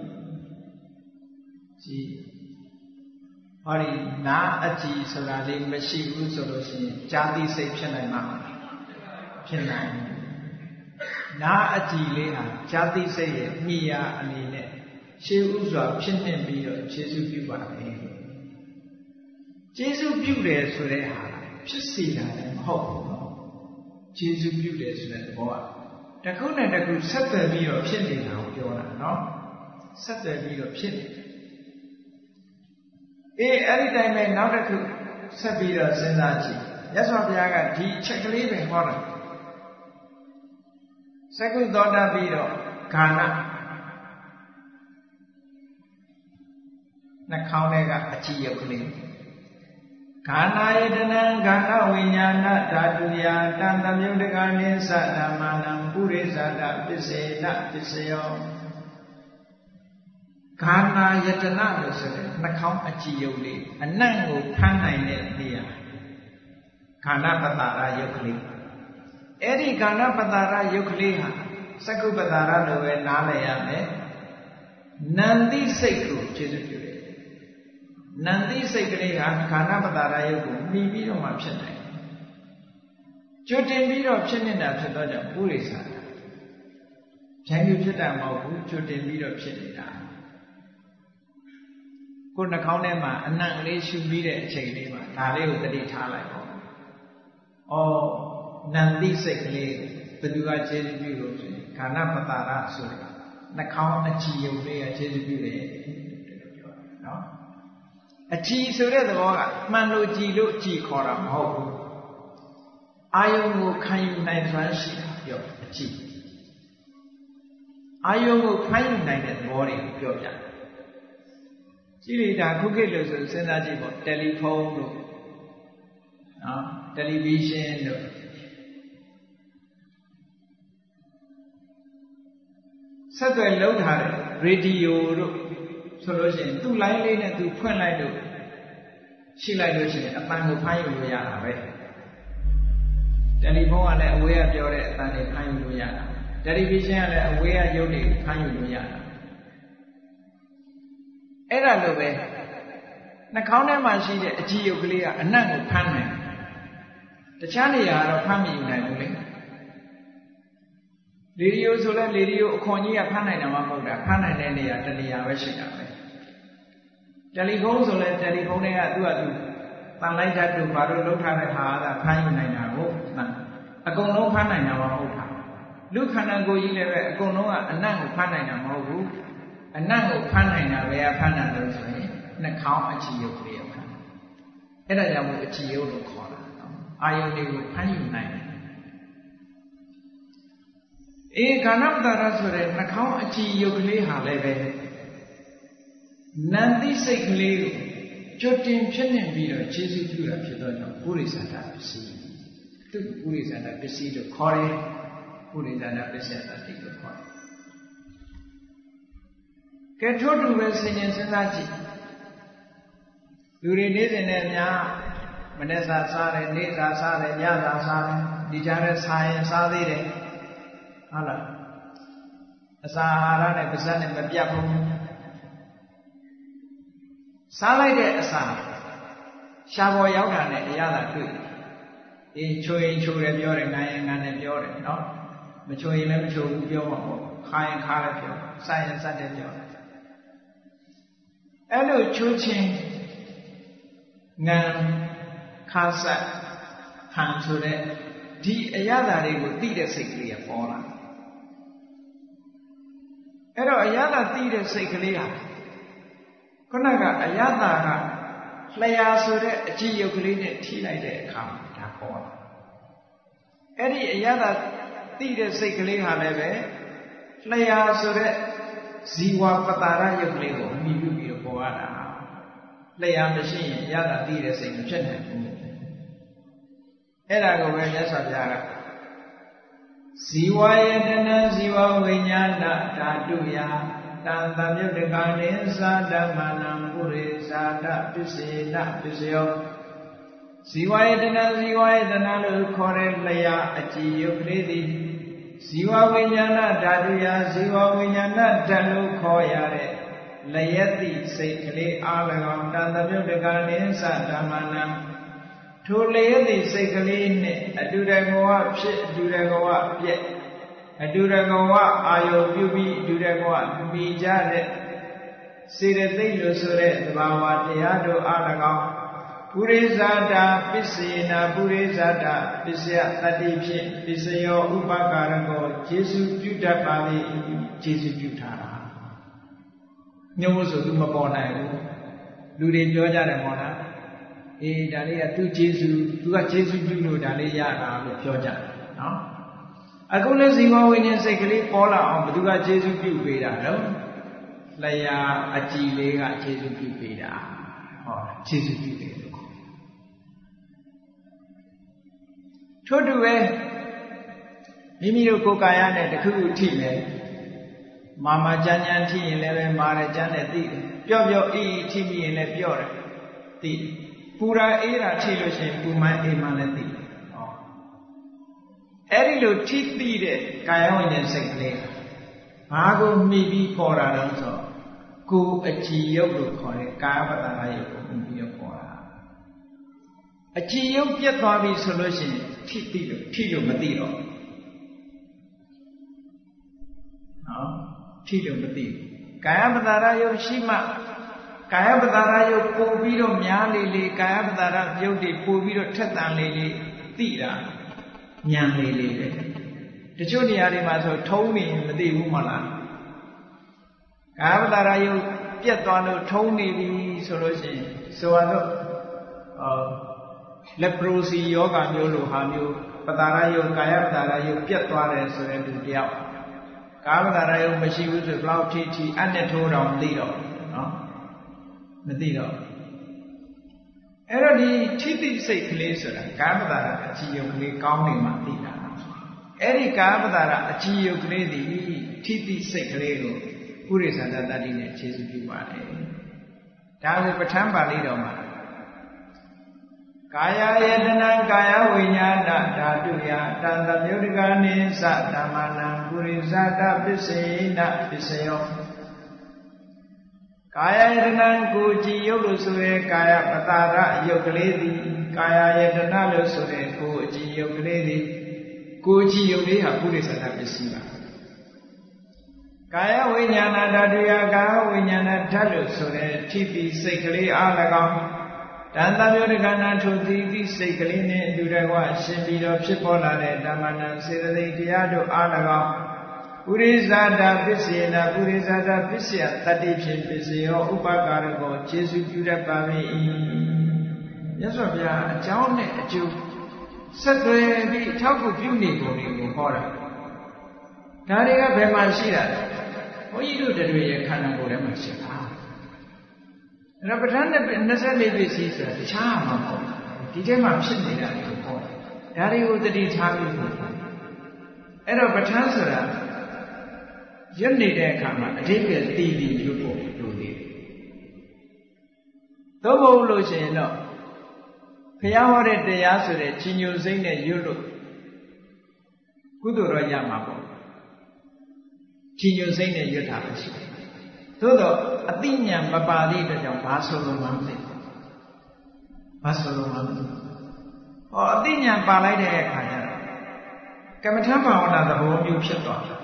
ကြည်ဟောဒီနာအကြည်ဆိုတာလေးမရှိဘူးဆိုလို့ရှိရင်ကြာတိစိတ်ဖြစ်နိုင်မှာဖြစ်နိုင်နာအကြည်လေးဟာကြာတိစိတ်ရဲ့မိယာအနေနဲ့ရှေးဥစွာဖြစ်နေပြီးတော့ကျေစုပြုပါမယ်ကျေစုပြုတယ်ဆိုတဲ့ဟာဖြစ်စီတာလည်းမဟုတ်ဘူးနော်ကျေစုပြုတယ်ဆိုတဲ့ဘောကတစ်ခုနဲ့တစ်ခုဆက်သွယ်ပြီးတော့ဖြစ်နေတာကိုပြောတာနော်ဆက်သွယ်ပြီးတော့ဖြစ်နေအေးအဲ့ဒီတိုင်းပဲနောက်တစ်ခုဆက်ပြီးတော့စဉ်းစားကြည့်မြတ်စွာဘုရားကဒီအချက်ကလေးပဲဟောတာသက္ကုသောတာပြီးတော့ဂာနနှာခေါင်းထဲကအကြည့်ရုပ်ကလေးဂာနာယတနံဂာနဝိညာဏဓာတုယတံတမြုတ္တကနိသဓမ္မနံပုရိသတပစ္စေနပစ္စယောဂာနာယတနာလို့ဆိုတဲ့နှာခေါင်းအကြည့်ရုပ်လေးအနံ့ကိုဖမ်းနိုင်တဲ့နေရာဂာနပတ္တရာယုတ်ကလေးအဲ့ဒီဂာနပတ္တရာယုတ်ကလေးဟာသက္ကုပတ္တရာလိုပဲနားလည်ရမယ်နန္တိစိတ်ကိုကျေစုပြုတယ်နန္တိစိတ်ကလေးဟာခန္ဓာပတ္တရာယုတ်ကိုမှီပြီးတော့မှဖြစ်နိုင်ကျွတ်တင်ပြီးတော့ဖြစ်နေတာဖြစ်တော့ကြောင့်ပုရိသတာဖြန်းပြဖြစ်တာမဟုတ်ဘူးကျွတ်တင်ပြီးတော့ဖြစ်နေတာကိုယ်နှာခေါင်းထဲမှာအနံ့လေးရှူပြီးတဲ့အချိန်လေးမှာဒါလေးကိုသတိထားလိုက်ပေါ့။အော်နန္တိစိတ်ကလေးဘယ်သူကကျေစုပြုလို့ဆိုရင်ခန္ဓာပတ္တရာဆိုတာနှာခေါင်းအကြည်ယုံလေးကကျေစုပြုတယ်ပြောတာနော်အကြည်ဆိုတဲ့သဘောကမှန်လို့ကြည်လို့ကြည်ခေါ်တာမဟုတ်ဘူးအာယုံကိုခံယူနိုင်စွမ်းရှိတာပြောအကြည်အာယုံကိုခံယူနိုင်တဲ့သဘောတွေကိုပြောပြတယ်ကြည့်လိုက်တာခုခေတ်လို့ဆိုစဉ်းစားကြည့်ပေါ့တယ်လီဖုန်းတို့နော်တယ်လီဗီရှင်းတို့ဆက်သွယ်လုံးထားတဲ့ရေဒီယိုတို့ဆိုလို့ရှိရင်သူ့လိုင်းလေးနဲ့သူဖွင့်လိုက်လို့ရှိလိုက်လို့ရှိရင်အပန်းကိုဖမ်းယူလို့ရတာပဲတယ်လီဖုန်းကလည်းအဝေးကပြောတဲ့အပန်းတွေဖမ်းယူလို့ရတာတယ်လီဗီရှင်းကလည်းအဝေးကရုပ်တွေဖမ်းယူလို့ရတာအဲ့ဒါလိုပဲနှာခေါင်းထဲမှာရှိတဲ့အကြည်ရုပ်ကလေးကအနံ့ကိုဖမ်းနိုင်တခြားနေရာကတော့ဖမ်းမယူနိုင်ဘူးလေလေဒီယိုဆိုလဲလေဒီယိုအခွန်ကြီးကဖမ်းနိုင်တယ်မဟုတ်တာဖမ်းနိုင်တဲ့နေရာတနေရာပဲရှိတာပဲတယ်လီဖုန်းဆိုလဲတယ်လီဖုန်းတွေကသူ့အတူတန်လိုက်တတ်တို့ဘာလို့လှုပ်ထားတဲ့ဟာကဖမ်းယူနိုင်တာကိုအကုန်လုံးဖမ်းနိုင်တာမဟုတ်တာလူခန္ဓာကိုယ်ကြီးလည်းပဲအကုန်လုံးကအနံ့ကိုဖမ်းနိုင်တာမဟုတ်ဘူးအနံ့ကိုဖမ်းနိုင်တာပဲဖမ်းနိုင်လို့ဆိုရင်နှာခေါင်းအကြည်ရုပ်လေးဖမ်းအဲ့ဒါကြောင့်မို့အကြည်ရုပ်လို့ခေါ်တာအာယုန်တွေကိုဖမ်းယူနိုင်တယ်အေကာဏပတ္တရဆိုတဲ့နှာခေါင်းအကြည်ရုပ်ကလေးဟာလည်းပဲနန္တိစိတ်ကလေးကိုကြွတင်ဖြစ်နေပြီးတော့ခြေစွပြုတာဖြစ်တော့ကြောင့်ပုရိသတာပစ္စည်းသူပုရိသတာပစ္စည်းလို့ခေါ်တယ်ပုရိသတာပစ္စယတတိလို့ခေါ်တယ်ကဲထို့တူပဲဆင်ញင်စဉ်းစားကြည့်လူတွေနေ့စဉ်နဲ့များမနေ့စာစားတယ်နေ့စာစားတယ်ညစာစားတယ်ဒီကြားထဲစားရင်စားသေးတယ်ဟုတ်လားအစာအာဟာရနဲ့ပါးစပ်နဲ့မပြတ်ဘူးစားလိုက်တဲ့အစာရှားပေါ်ရောက်တာနဲ့အရသာတွေ့အေးချိုရင်ချိုတယ်ပြောတယ်ငါရင်ငါနဲ့ပြောတယ်နော်မချိုရင်လည်းမချိုဘူးပြောမှာပေါ့ခါရင်ခါလည်းပြောစားရင်စားတယ်ပြောတယ်အဲ့လိုချိုးချင်းငံခါဆက်ဟန်ဆိုတဲ့ဒီအရသာတွေကိုသိတဲ့စိတ်ကလေးကပေါ်လာအဲ့တော့အရသာသိတဲ့စိတ်ကလေးဟာခုနကအရသာကလျာဆိုတဲ့အကြည်ရုပ်ကလေးနဲ့ထိလိုက်တဲ့အခါမှာဒါပေါ်လာအဲ့ဒီအရသာသိတဲ့စိတ်ကလေးဟာလည်းပဲလျာဆိုတဲ့ဇီဝပတာရရုပ်ကလေးကိုအမိပြုပြီးတော့ပေါ်ရတာလျာမရှိရင်အရသာသိတဲ့စိတ်မဖြစ်နိုင်ဘူးအဲ့ဒါကိုပဲမြတ်စွာဘုရားကဇီဝယတနာဇီဝဝိညာဏဓာတုယတံသမြုတ္တကာနိသဓမ္မနံပုရိသဒပစ္စေနပစ္စယောဇီဝယတနာဇီဝယတနာလို့ခေါ်တဲ့လျာအကြည်ယုတ်လေးသည်ဇီဝဝိညာဏဓာတုယဇီဝဝိညာဏဓာတ်လို့ခေါ်ရတဲ့လယတိစိတ်ကလေးအား၎င်းတံသမြုတ္တကာနိသဓမ္မနံထိုလျက်သည့်စိတ်ကလေးနဲ့အတူတကဝဖြစ်အတူတကဝပြက်အတူတကဝအာယုပြုပြီးအတူတကဝမိကြတဲ့စေတသိက်လို့ဆိုတဲ့သဘာဝတရားတို့အား၎င်းပုရိသတာပစ္စေနာပုရိသတာပစ္စယတတိဖြင့်ပစ္စယောဥပကာရကောယေရှုပြုတတ်ပါလေယေရှုပြုထားတာညို့ဆိုသူမပေါ်နိုင်ဘူးလူတွေပြောကြတယ်မော်လားအေးဒါလေးကသူကျေစုသူကကျေစုပြုလို့ဒါလေးရတာလို့ပြောကြတယ်နော်အခုလည်းဇီဝဝိညာဉ်စိတ်ကလေးပေါ်လာအောင်ဘသူကကျေစုပြုပေးတာနော်လျာအကြည်လေးကကျေစုပြုပေးတာဟောကျေစုပြုတယ်လို့ခေါ်ထို့တူပဲမိမိတို့ကိုယ်ကာယနဲ့တခုခုထိမယ်မာမာကြမ်းကြမ်းထိရင်လည်းပဲမာတယ်ကြမ်းတယ်သိတယ်ပျော့ပျော့အေးအေးထိမိရင်လည်းပျော့တယ်သိတယ်ပူရာအေးတာထိလို့ရှိရင်ပူမှန်းအေးမှန်းလည်းသိတယ်ဟောအဲ့ဒီလိုထိသိတဲ့ကာယဝိညာဉ်စိတ်ကလေးဘာကိုမှီပြီးပေါ်တာတော့ဆိုကိုယ်အကြည်ယုတ်လို့ခေါ်တဲ့ကာယပတ္တနာယုတ်ကိုမှီပြီးပေါ်တာအကြည်ယုတ်ပြတ်သွားပြီဆိုလို့ရှိရင်ထိသိလို့ထိလို့မသိတော့နော်ထိလို့မသိဘူးကာယပတ္တနာယုတ်ရှိမှကာယပတ္တနာယုတ်ပို့ပြီးတော့များလေလေကာယပတ္တနာယုတ်တွေပို့ပြီးတော့ထက်သန်လေလေသိတာဉာဏ်လေလေပဲတချို့နေရာတွေမှာဆိုထုံးနေမသိဘူးမလားကာယပတ္တနာယုတ်ပြတ်သွားလို့ထုံးနေပြီဆိုလို့ရှိရင်ဆိုတော့အော်လက်ပရိုစီယောဂမျိုးလိုဟာမျိုးပတ္တနာယုတ်ကာယပတ္တနာယုတ်ပြတ်သွားတယ်ဆိုတဲ့လူတယောက်ကာယပတ္တနာယုတ်မရှိဘူးဆိုဘလောက်ထိထိအနဲ့ထိုးတော့မသိတော့နော်မသိတော့အဲ့တော့ဒီထိတိစိတ်ကလေးဆိုတာကာမတာအကြည်ယုတ်ကလေးကောင်းနေမှသိတာအဲ့ဒီကာမတာအကြည်ယုတ်ကလေးဒီထိတိစိတ်ကလေးကိုပုရိသတတ္တိနဲ့ခြေစုပြုပါတယ်ဒါကိုပဋ္ဌာန်းပါဠိတော်မှာကာယယေတနံကာယဝိညာဏဓာတုယတံသမြုဒ္ဒကနိသဓမ္မနံပုရိသတပစ္စေနပစ္စယောကာယယေတနံကိုကြည်ယုတ်လို့ဆိုရဲကာယပတာရယုတ်ကလေးသည်ကာယယေတနာလို့ဆိုရဲကိုအကြည်ယုတ်ကလေးသည်ကိုကြည်ယုတ်လေးဟာပုရိသတပစ္စည်းပါကာယဝိညာဏဓာတုယကာယဝိညာဏဓာတ်လို့ဆိုရဲထိပ်ပြီးစိတ်ကလေးအား၎င်းတန်တမျိုးတက္ကနာထိုသီသီစိတ်ကလေးနဲ့အတူတကွရှင်ပြီးတော့ဖြစ်ပေါ်လာတဲ့ဓမ္မနံစေတသိက်တရားတို့အား၎င်းပုရိသတာပစ္စေနာပုရိသတာပစ္စယတတ္တိဖြင့်ပစ္စယောဥပကာရကိုခြေစုပြုတတ်ပါ၏မြတ်စွာဘုရားအကြောင်းနဲ့အကျိုးဆက်သွယ်ပြီးထောက်ကူပြုနေပုံတွေကိုဟောတာဒါတွေကဘယ်မှာရှိတာလဲဘုန်းကြီးတို့တွေရဲ့ခန္ဓာကိုယ်ထဲမှာရှိတာအဲ့တော့ပဋ္ဌာန်းနဲ့နှစ်ဆယ့်လေးပစ္စည်းဆိုတာတခြားမှာမဟုတ်ဘူးဒီထဲမှာဖြစ်နေတာကိုဟောဒါတွေကိုတတိထားပြီးအဲ့တော့ပဋ္ဌာန်းဆိုတာရွတ်နေတဲ့အခါမှာအဓိပ္ပာယ်တည်တည်ရွတ်ဖို့လိုသေးတယ်သို့မဟုတ်လို့ရှိရင်တော့ဘုရားဟောတဲ့တရားဆိုတဲ့ကြီးညိုစိမ့်နဲ့ရွတ်လို့ကုသိုလ်တော့ရမှာပေါ့ကြီးညိုစိမ့်နဲ့ရွတ်တာပဲရှိတယ်သို့တော့အတိညာမပါသည့်အတွက်ကြောင့်ဘာဆိုလို့မှမသိဘူးဘာဆိုလို့မှမသိဘူးဟောအတိညာပါလိုက်တဲ့အခါကျတော့ကမ္မထဘာဝနာသဘောမျိုးဖြစ်သွားတယ်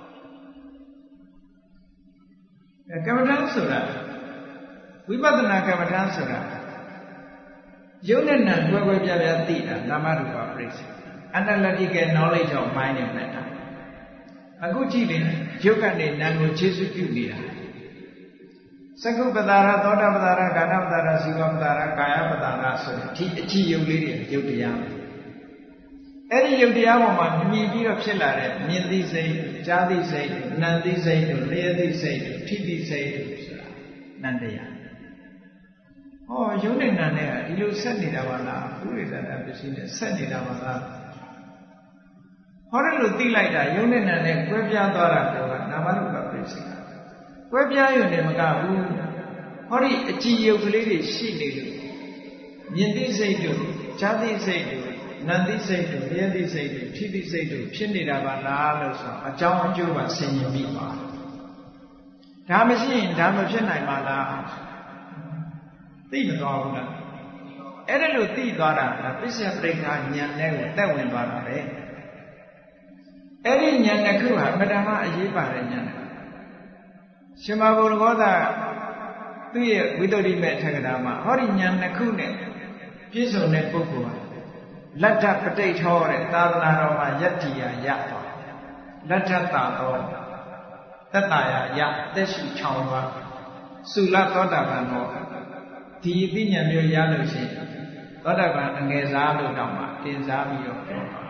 ကမ္မထဆိုတာဝိပဿနာကမ္မထဆိုတာယုံနဲ့နာကွဲကွဲပြားပြားသိတာနာမရူပပရိစ္ဆေ analytical knowledge ကြောင့်ပိုင်းနေမှတ်တာအခုကြည့်ရင်ယုတ်ကနေနာကိုခြေစွပြုနေတာသက္ကုပ္ပတာရသောတာပတာရကာဏပတာရဇီဝပတာရကာယပတာရဆိုတဲ့ဒီအကြည့်ယုတ်လေးတွေယုတ်တရားအဲ့ဒီယုတ်တရားပေါ်မှာမြင်ပြီးတော့ဖြစ်လာတဲ့မြင်သိစိတ်ကြားသိစိတ်နာသိစိတ်တို့လျှက်သိစိတ်တို့ထိသိစိတ်တို့ဆိုတာနန္တရားဟောယုတ်နဲ့နာနဲ့ဒီလိုဆက်နေတာပါလားပုရိသတာပစ္စည်းနဲ့ဆက်နေတာပါလားဟောတယ်လို့သိလိုက်တာယုံနဲ့နာနဲ့ကွဲပြားသွားတာတော့နာမရူပပရိစ္ဆေကွဲပြားရုံနဲ့မကဘူးဟောဒီအကြည်ယုတ်ကလေးတွေရှိနေလို့မြင်သိစိတ်တို့ကြားသိစိတ်တို့နာသိစိတ်တို့လျှက်သိစိတ်တို့ထိသိစိတ်တို့ဖြစ်နေတာပါလားလို့ဆိုအကြောင်းအကျိုးပါဆင်ញင်ပြီးပါဒါမရှိရင်ဒါမဖြစ်နိုင်ပါလားသိမသွားဘူးလားအဲ့ဒါလို့သိသွားတာကပစ္စယပရိက္ခဉာဏ်နဲ့ကိုတက်ဝင်သွားတာပဲအဲ့ဒီဉာဏ်တစ်ခုဟာမတ္တမအရေးပါတဲ့ဉာဏ်ရှင်မဘုရကောသာသူ့ရဲ့ဝိတ္တိမဲ့ထက္ကရာမှာဟောဒီဉာဏ်တစ်ခုနဲ့ပြည့်စုံတဲ့ပုဂ္ဂိုလ်ဟာလတ္ထပဋိဋ္ဌောတဲ့သာသနာတော်မှာယတ္တိယရပါလတ္ထတာတော်တတ္တယာယသက်ရှိချောင်းပါသုလသောတာပန်တော်ဒီအသိဉာဏ်မျိုးရလို့ရှိရင်သောတာပန်အငယ်စားလို့တောင်မှတင်စားပြီးတော့ပြောတာ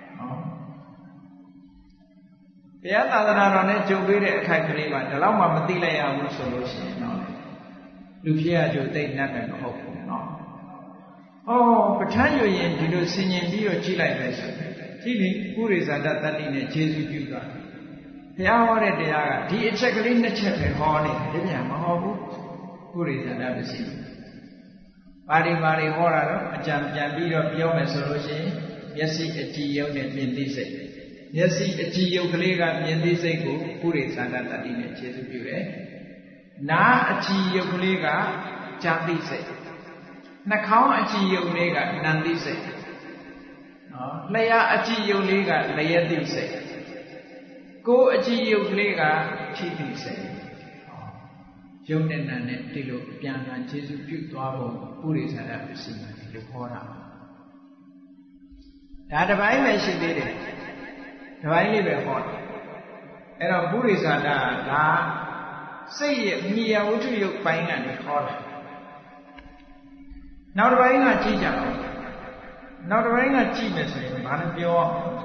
ဘုရားသာသနာတော်နဲ့ကြုံတွေ့တဲ့အခိုက်ကလေးမှာဒီလောက်မှမသိလိုက်ရဘူးဆိုလို့ရှိရင်တော့လူဖြစ်ရကြိုသိနှက်တယ်မဟုတ်ဘူးနော်။အော်ပဋ္ဌာန်းရွရင်ဒီလိုဆင်ញင်ပြီးတော့ကြည့်လိုက်ပဲဆိုကြည့်လေပုရိသတတ္တိနဲ့ခြေစုပြုတာဘုရားဟောတဲ့တရားကဒီအချက်ကလေးနှစ်ချက်ပဲဟောနေတယ်ဗျာမဟုတ်ဘူးပုရိသတပစ္စည်းပါဠိပါဠိဟောတာတော့အကြံပြန်ပြီးတော့ပြောမယ်ဆိုလို့ရှိရင်မျက်စိအကြည်ယုံနဲ့မြင်သိစိတ်မျက်စိအကြည်ယုတ်ကလေးကမြင်သိစိတ်ကိုပုရိသတတ္တိနဲ့ခြေစုပြုတယ်။နားအကြည်ယုတ်ကလေးကကြားသိစိတ်နှာခေါင်းအကြည်ယုတ်လေးကနာသိစိတ်နော်လျှာအကြည်ယုတ်လေးကလျှက်သိစိတ်ကိုယ်အကြည်ယုတ်ကလေးကထိသိစိတ်ယုတ်နဲ့နာနဲ့ဒီလိုပြန်ပြန်ခြေစုပြုသွားဖို့ပုရိသတပစ္စည်းမှာဒီလိုဟောတာဒါတစ်ပိုင်းပဲရှိသေးတယ်ဒီပိုင်းလေးပဲဟောတယ်အဲ့တော့ပုရိသတာဒါစိတ်ရဲ့မြည်ဝတ္ထုယုတ်ပိုင်းကနေဟောတယ်နောက်တစ်ပိုင်းကကြည့်ကြအောင်နောက်တစ်ပိုင်းကကြည့်မယ်ဆိုရင်ဘာလဲပြော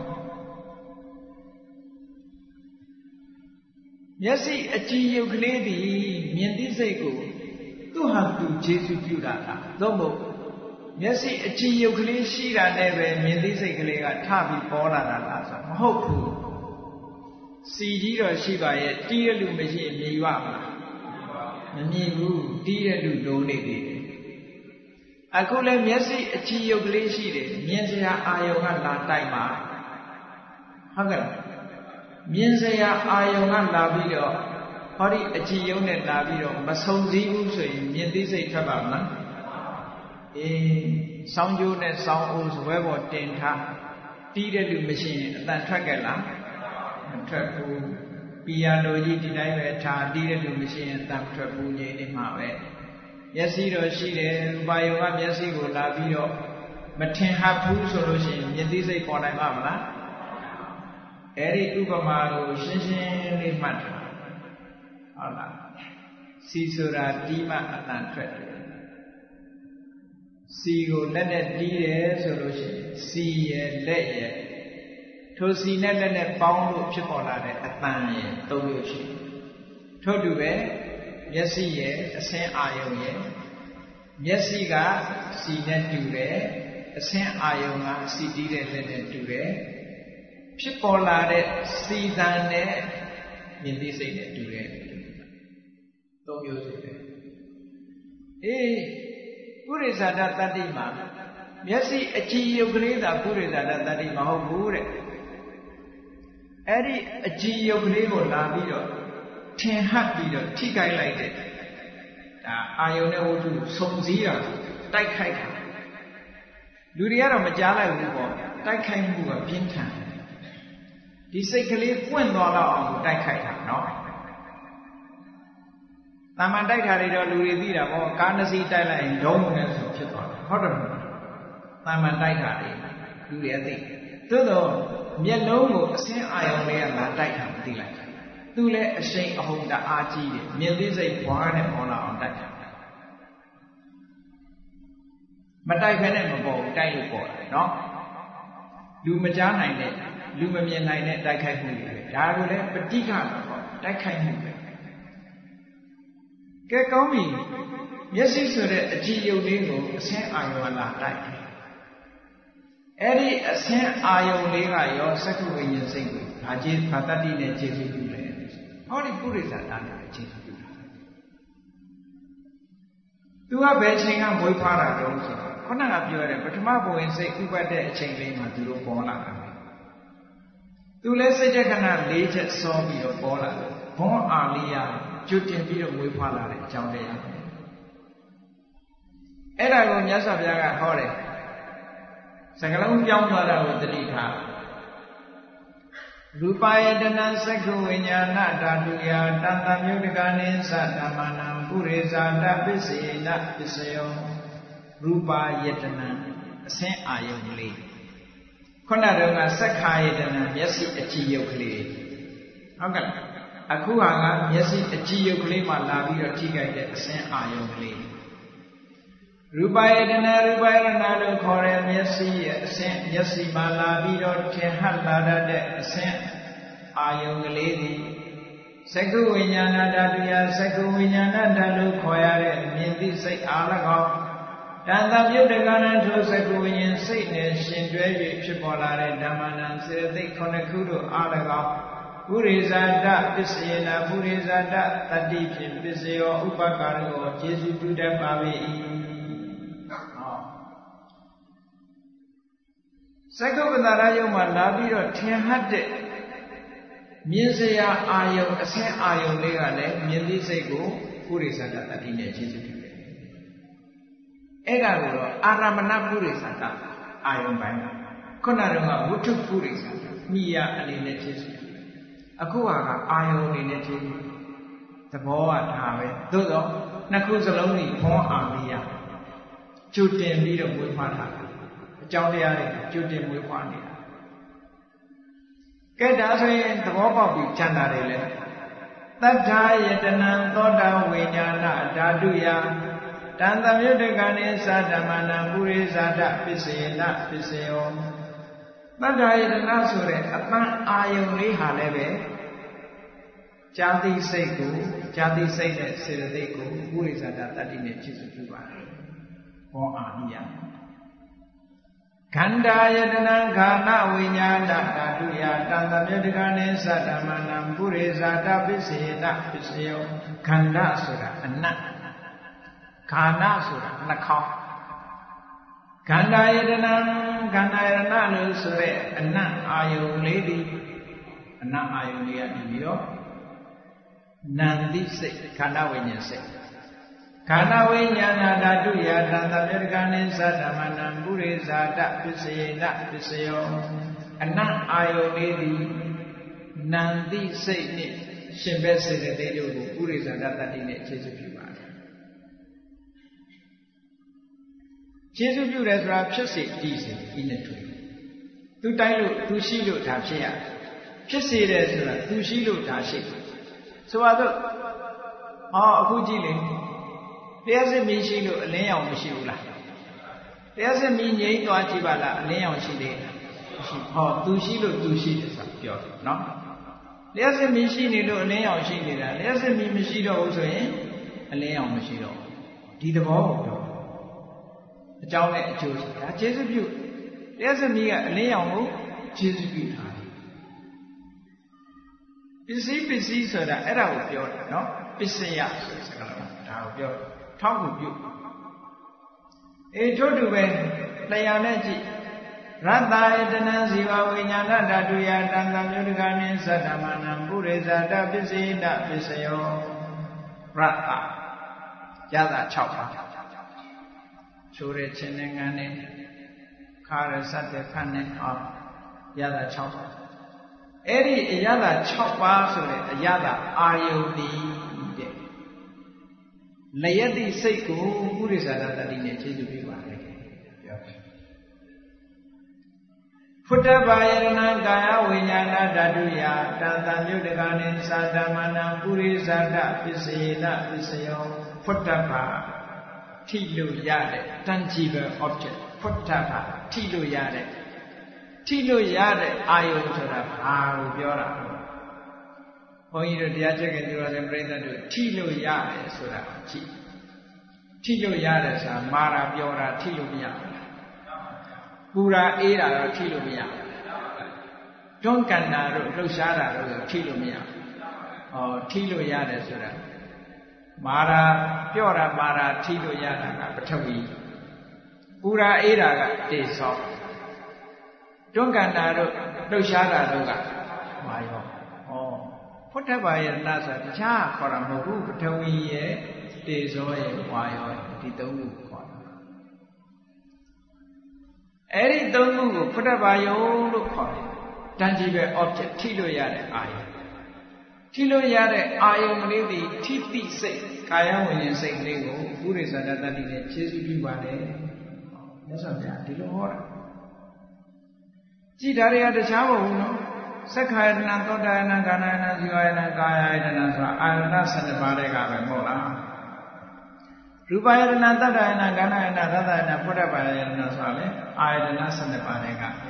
မျက်စိအကြည်ယုတ်ကလေးသည်မြင်သိစိတ်ကိုသူ့ဟာသူခြေစုပြုတာလားသို့မဟုတ်မျက်စိအကြည်ယုတ်ကလေးရှိတာနဲ့ပဲမြင်သိစိတ်ကလေးကထပြီးပေါ်လာတာလားဆိုမဟုတ်ဘူးစီကြီးတော့ရှိပါရဲ့တီးတဲ့လူမရှိရင်မြည်ပါမလားမမြည်ဘူးတီးတဲ့လူလိုနေသေးတယ်အခုလည်းမျက်စိအကြည့်ရုပ်ကလေးရှိတယ်မြင်စရာအာယုံကလာတိုက်မှာဟုတ်ကဲ့မြင်စရာအာယုံကလာပြီးတော့ဟောဒီအကြည့်ရုံနဲ့လာပြီးတော့မဆုံစည်းဘူးဆိုရင်မြင်သိစိတ်ထွက်ပါမလားအေးစောင်းကျိုးနဲ့စောင်းအိုးစပွဲပေါ်တင်ထားတီးတဲ့လူမရှိရင်အတန်ထွက်ကြလားမထွက်ဘူးပီယာနိုကြီးဒီတိုင်းပဲထားတီးတဲ့လူမရှိရင်အတန်ထွက်ဘူးငြိမ်နေမှာပဲမျက်စိတော့ရှိတယ်ရူပါယုံကမျက်စိကိုလာပြီးတော့မထင်ဟပ်ဘူးဆိုလို့ရှိရင်မြင်သိစိတ်ပေါ်နိုင်မှာမလားအဲ့ဒီဥပမာကိုရှင်းရှင်းလေးမှတ်ထားဟုတ်လားစီဆိုတာတီးမှအတန်ထွက်တယ်စီကိုလက်နဲ့တီးတယ်ဆိုလို့ရှိရင်စီရဲ့လက်ရဲ့ထိုစီနဲ့လက်နဲ့ပေါင်းလို့ဖြစ်ပေါ်လာတဲ့အတန်ရဲ့သုံးမျိုးရှိထို့တူပဲမျက်စိရဲ့အဆင်းအာယုံရဲ့မျက်စိကစီနဲ့တူတယ်အဆင်းအာယုံကစီတီးတဲ့လက်နဲ့တူတယ်ဖြစ်ပေါ်လာတဲ့စီတန်နဲ့မြင်သိစိတ်နဲ့တူတယ်သုံးမျိုးဆိုတယ်အေးပုရိသဒတတ္တိမှာမျက်စိအကြည့်ရုပ်ကလေးသာပုရိသဒတတ္တိမဟုတ်ဘူးတဲ့အဲ့ဒီအကြည့်ရုပ်ကလေးကိုလာပြီးတော့ထင်ဟပ်ပြီးတော့ထိခိုက်လိုက်တဲ့ဒါအာယုန်နဲ့ဝတ္ထုစုံစည်းတာတိုက်ခိုက်တာလူတွေကတော့မကြားလိုက်ဘူးပေါ့တိုက်ခိုက်မှုကပြင်းထန်ဒီစိတ်ကလေးပွင့်သွားတော့အောင်တိုက်ခိုက်တာနော်တာမန်တိုက်တာတွေတော့လူတွေသိတာပေါ့ကားနှစ်စီးတိုက်လိုက်ရင်ဒုံးနဲ့ဆိုဖြစ်သွားတယ်ဟုတ်တယ်မလားတာမန်တိုက်တာတွေလူတွေအသိသို့တော့မျက်လုံးကိုအစင်းအာယုံလေးကလာတိုက်တာမသိလိုက်သူလည်းအရှိန်အဟုန်တအားကြီးတယ်မြင်သိစိတ်ဘွားနဲ့ပေါ်လာအောင်တိုက်တာမတိုက်ဖဲနဲ့မပေါ်ဘူးတိုက်လို့ပေါ်တယ်နော်လူမကြားနိုင်တဲ့လူမမြင်နိုင်တဲ့တိုက်ခိုက်မှုတွေဒါကိုလည်းပဋိက္ခပေါ့တိုက်ခိုက်မှုပဲကဲကောင်းပြီမျက်စိဆိုတဲ့အကြည့်ရုပ်လေးကိုအဆင်းအာယုံလာတိုက်တယ်အဲ့ဒီအဆင်းအာယုံလေးကရောစက္ခုဝိညာဉ်စိတ်ကိုဗာကျေဗာတတ္တိနဲ့ခြေစုပ်ပြုတယ်ဟောဒီပုရိသတာနဲ့ခြေစုပ်ပြုတာသူကဘယ်ချိန်ကမွေးဖွားတာတော့ဆိုတော့ခုနကပြောတဲ့ပထမဘဝင်စိတ်ဥပတ်တဲ့အချိန်လေးမှာသူတို့ပေါ်လာတာပဲသူလည်းစိတ်တက္ကနာ၄ချက်စောပြီးတော့ပေါ်လာတယ်ဘွန်အာလေးရကျွတ်တင်ပြီးတော့မွေးဖွားလာတဲ့အကြောင်းတရားအဲ့ဒါကိုမြတ်စွာဘုရားကဟောတယ်စကလုံးပြောင်းသွားတာကိုသတိထားရူပယတနာသက္ခဝိညာဏဓာတုယတန်တမြုတ္တကနိသဓမ္မနံပုရိဇာတပစ္စေနပစ္စယောရူပယတနာအဆင်းအာယုံလေးခုနတုန်းကသက္ခာယတနာမျက်စိအကြည့်ရုပ်ကလေးဟုတ်ကဲ့အခုဟာကမျက်စိအကြည့်ရုပ်ကလေးမှလာပြီးတော့ထိခိုက်တဲ့အဆင်းအာယုံကလေးရူပယတနာရူပယတနာလို့ခေါ်တဲ့မျက်စိရဲ့အဆင်းမျက်စိမှလာပြီးတော့ထင်ဟပ်လာတဲ့အဆင်းအာယုံကလေးဒီသက္ကုဝိညာဏဓာတုယသက္ကုဝိညာဏဓာတ်လို့ခေါ်ရတဲ့မြင်သိစိတ်အား၎င်းတန်တမြုပ်တကဏထိုသက္ကုဝိညာဉ်စိတ်နဲ့ရှင်တွဲ၍ဖြစ်ပေါ်လာတဲ့ဓမ္မနံစေတသိက်ခုနှစ်ခုတို့အား၎င်းပုရိဇာတပစ္စယေနပုရိဇာတတတ္တိဖြင့်ပစ္စယောဥပကာရောကျေစုပြုတတ်ပါ၏သက္ကုပ္ပတာရယုံမှာလာပြီးတော့ထင်ဟပ်တဲ့မြင်စရာအာယုံအဆင်းအာယုံလေးကလည်းမြင်သိစိတ်ကိုပုရိသတတ္တိနဲ့ခြေစုပ်ပြုတယ်။အဲ့ဒါကိုတော့အာရမဏပုရိသတအာယုံပိုင်းခုနကဝတ္ထုပုရိသမိယာအနေနဲ့ခြေစုပ်ပြုတယ်။အခုဟာကအာယုံအနေနဲ့ခြေစုပ်ပြုသဘောကဒါပဲ။သို့တော့နှစ်ခုစလုံးကြီးဘောအာမိယာကျွတ်တင်ပြီးတော့ဝေဖန်တာအကြောင်းတရားတွေကျွတ်တင်မွေးဖွားနေတာကဲဒါဆိုရင်သဘောပေါက်ပြီးချမ်းသာတယ်လေတတ္ထာယတနံသောတာဝိညာဏဓာတုယတန်တမြုတ္တကနိသဓမ္မနံပုရိသဒပစ္စေနပစ္စယောတတ္ထာယတနဆိုတဲ့အပန်းအာယုံလေးဟာလည်းပဲဇာတိစိတ်ကိုဇာတိစိတ်နဲ့စေတသိက်ကိုပုရိသဒတတ္တိနဲ့ခြေစုပ်ပြုပါတယ်ဘောအာနိယခန္ဓာယတနာခန္ဓာဝိညာဏဓာတုယတံသမယတကနိသတ္တမနံပုရိဇာတပစ္စေတပစ္စယောခန္ဓာဆိုတာအနတ်ခန္ဓာဆိုတာနှာခေါင်းခန္ဓာယတနာခန္ဓာယတနာလို့ဆိုတဲ့အနတ်အာယုန်လေးဒီအနတ်အာယုန်လေးကနေပြီးတော့နံတိစိတ်ခန္ဓာဝိညာဉ်စိတ်ခန္ဓာဝိညာဏဓာတုယတံသမယတကနိသတ္တမနံပုရိဇာတပစ္စယေတပစ္စယောအနတ်အာယုန်လေးဒီနံတိစိတ်နဲ့ရှင်ဘက်စေတသိက်တို့ကိုပုရိဇာတတတ္တိနဲ့ခြေစွပြုပါတယ်ခြေစွပြုတယ်ဆိုတာဖြစ်စေတည်စေဒီနဲ့တွေ့သူတိုင်းလို့သူရှိလို့ဒါဖြစ်ရဖြစ်စေတယ်ဆိုတာသူရှိလို့ဒါရှိဆိုပါတော့အော်အခုကြည့်လေတရားစစ်မီးရှိလို့အလင်းရောင်မရှိဘူးလားတရားစစ်မီးငြိမ်းသွားကြည့်ပါလားအလင်းရောင်ရှိသေးလားမရှိဟောသူရှိလို့သူရှိတယ်ဆိုတာပြောတယ်နော်တရားစစ်မီးရှိနေလို့အလင်းရောင်ရှိနေတာတရားစစ်မီးမရှိတော့ဘူးဆိုရင်အလင်းရောင်မရှိတော့ဒီသဘောကိုပြောအကြောင်းနဲ့အကျိုးဒါကျေစုပြုတရားစစ်မီးကအလင်းရောင်ကိုကျေစုပြုထားတယ်ပစ္စည်းပစ္စည်းဆိုတာအဲ့ဒါကိုပြောတယ်နော်ပစ္စယဆိုစကားလုံးဒါကိုပြောထောက်ကူပြုအေထို့တူပဲတရားနဲ့ကြည့်ရတ္တယတနံဇီဝဝိညာဏဓာတုယတံသံယုတကနိသတ္တမနံပုရိဇာတပစ္စေတပစ္စယောရတ္တရတာ၆ပါးချိုးတဲ့ခြင်းနဲ့ငံနဲ့ခါရစတဲ့ဖတ်နဲ့အော်ရတာ၆ပါးအဲ့ဒီအရသာ၆ပါးဆိုတဲ့အရသာအာယုန်ဒီတဲ့လယတိစိတ်ကိုပုရိသတာတတိနဲ့ခြေစွပြုပါတယ်ပြောဖုတ္တဘာယရဏကာယဝိညာဏဓာတုယတံတံမြုတကနိသာတမနံပုရိသတာပစ္စယေနပစ္စယောဖုတ္တဘာထိလို့ရတဲ့ tangible object ဖုတ္တဘာထိလို့ရတဲ့ထိလို့ရတဲ့အာယုန်ဆိုတာဘာကိုပြောတာဘုန်းကြီးတို့တရားချက်ကပြောတဲ့ပြိဿတို့ထိလို့ရတယ်ဆိုတာထိထိလို့ရတယ်ဆိုတာမာရာပြောတာထိလို့မရဘူးပူရာအေးတာတော့ထိလို့မရဘူးတွန်းကန်တာတို့လှုပ်ရှားတာတို့ထိလို့မရဘူးဟောထိလို့ရတယ်ဆိုတာမာရာပြောတာမာရာထိလို့ရတာကပထဝီပူရာအေးတာကတေသောတွန်းကန်တာတို့လှုပ်ရှားတာတို့ကမာယောဩဖုတ္တဘာယတနာဆိုတာတခြားခေါ်တာမဟုတ်ဘူးပထဝီရဲ့တေဇောရဲ့ဝါယောဒီသုံးခုခေါ်တာအဲ့ဒီသုံးခုကိုဖုတ္တဘာယုံလို့ခေါ်တယ်တန်ကြီးပဲ object ထိလို့ရတဲ့အာယုံထိလို့ရတဲ့အာယုံကလေးဒီထိတိစိတ်ကာယဝိညာဉ်စိတ်ကလေးကိုပုရိသတတ္တိနဲ့ဖြည့်ဆည်းပြီးပါတယ်မြတ်စွာဘုရားဒီလိုဟောတာကြည်ဓာရီကတခြားမဟုတ်ဘူးနော်စက္ခာယတနာသောတာယနာကာဏယနာဇီဝယနာကာယယတနာဆိုတာအာယတနာ၁၂ပါးတဲ့ကပဲမဟုတ်လားရူပယတနာတတ္တယနာကာဏယနာသတ္တယနာဖုဒ္ဓဘာယတနာဆိုတာလေအာယတနာ၁၂ပါးတဲ့ကပဲ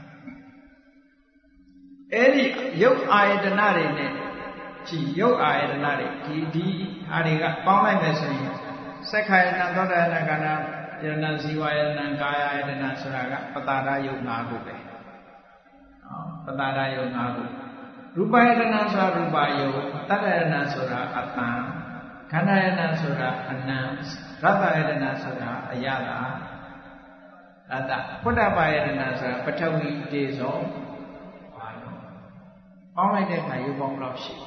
အဲ့ဒီရုပ်အာယတနာတွေနဲ့ကြည်ရုပ်အာယတနာတွေဒီဒီအာတွေကပေါင်းလိုက်မယ်ဆိုရင်စက္ခာယတနာသောတာယနာကာဏယတနာဇီဝယတနာကာယယတနာဆိုတာကပတာရယုတ်၅ခုပဲပတာရယုတ်၅ခုရူပယတနာဆိုတာရူပယုတ်တတ္တယတနာဆိုတာအတ္တခန္ဓာယတနာဆိုတာအနံရတ္တယတနာဆိုတာအယတာရတ္တဖုဒ္ဓဘာယတနာဆိုတာပထဝီတေဇောဘာယောပေါင်းလိုက်တဲ့အခါရုပ်ပေါင်းတော့ရှိ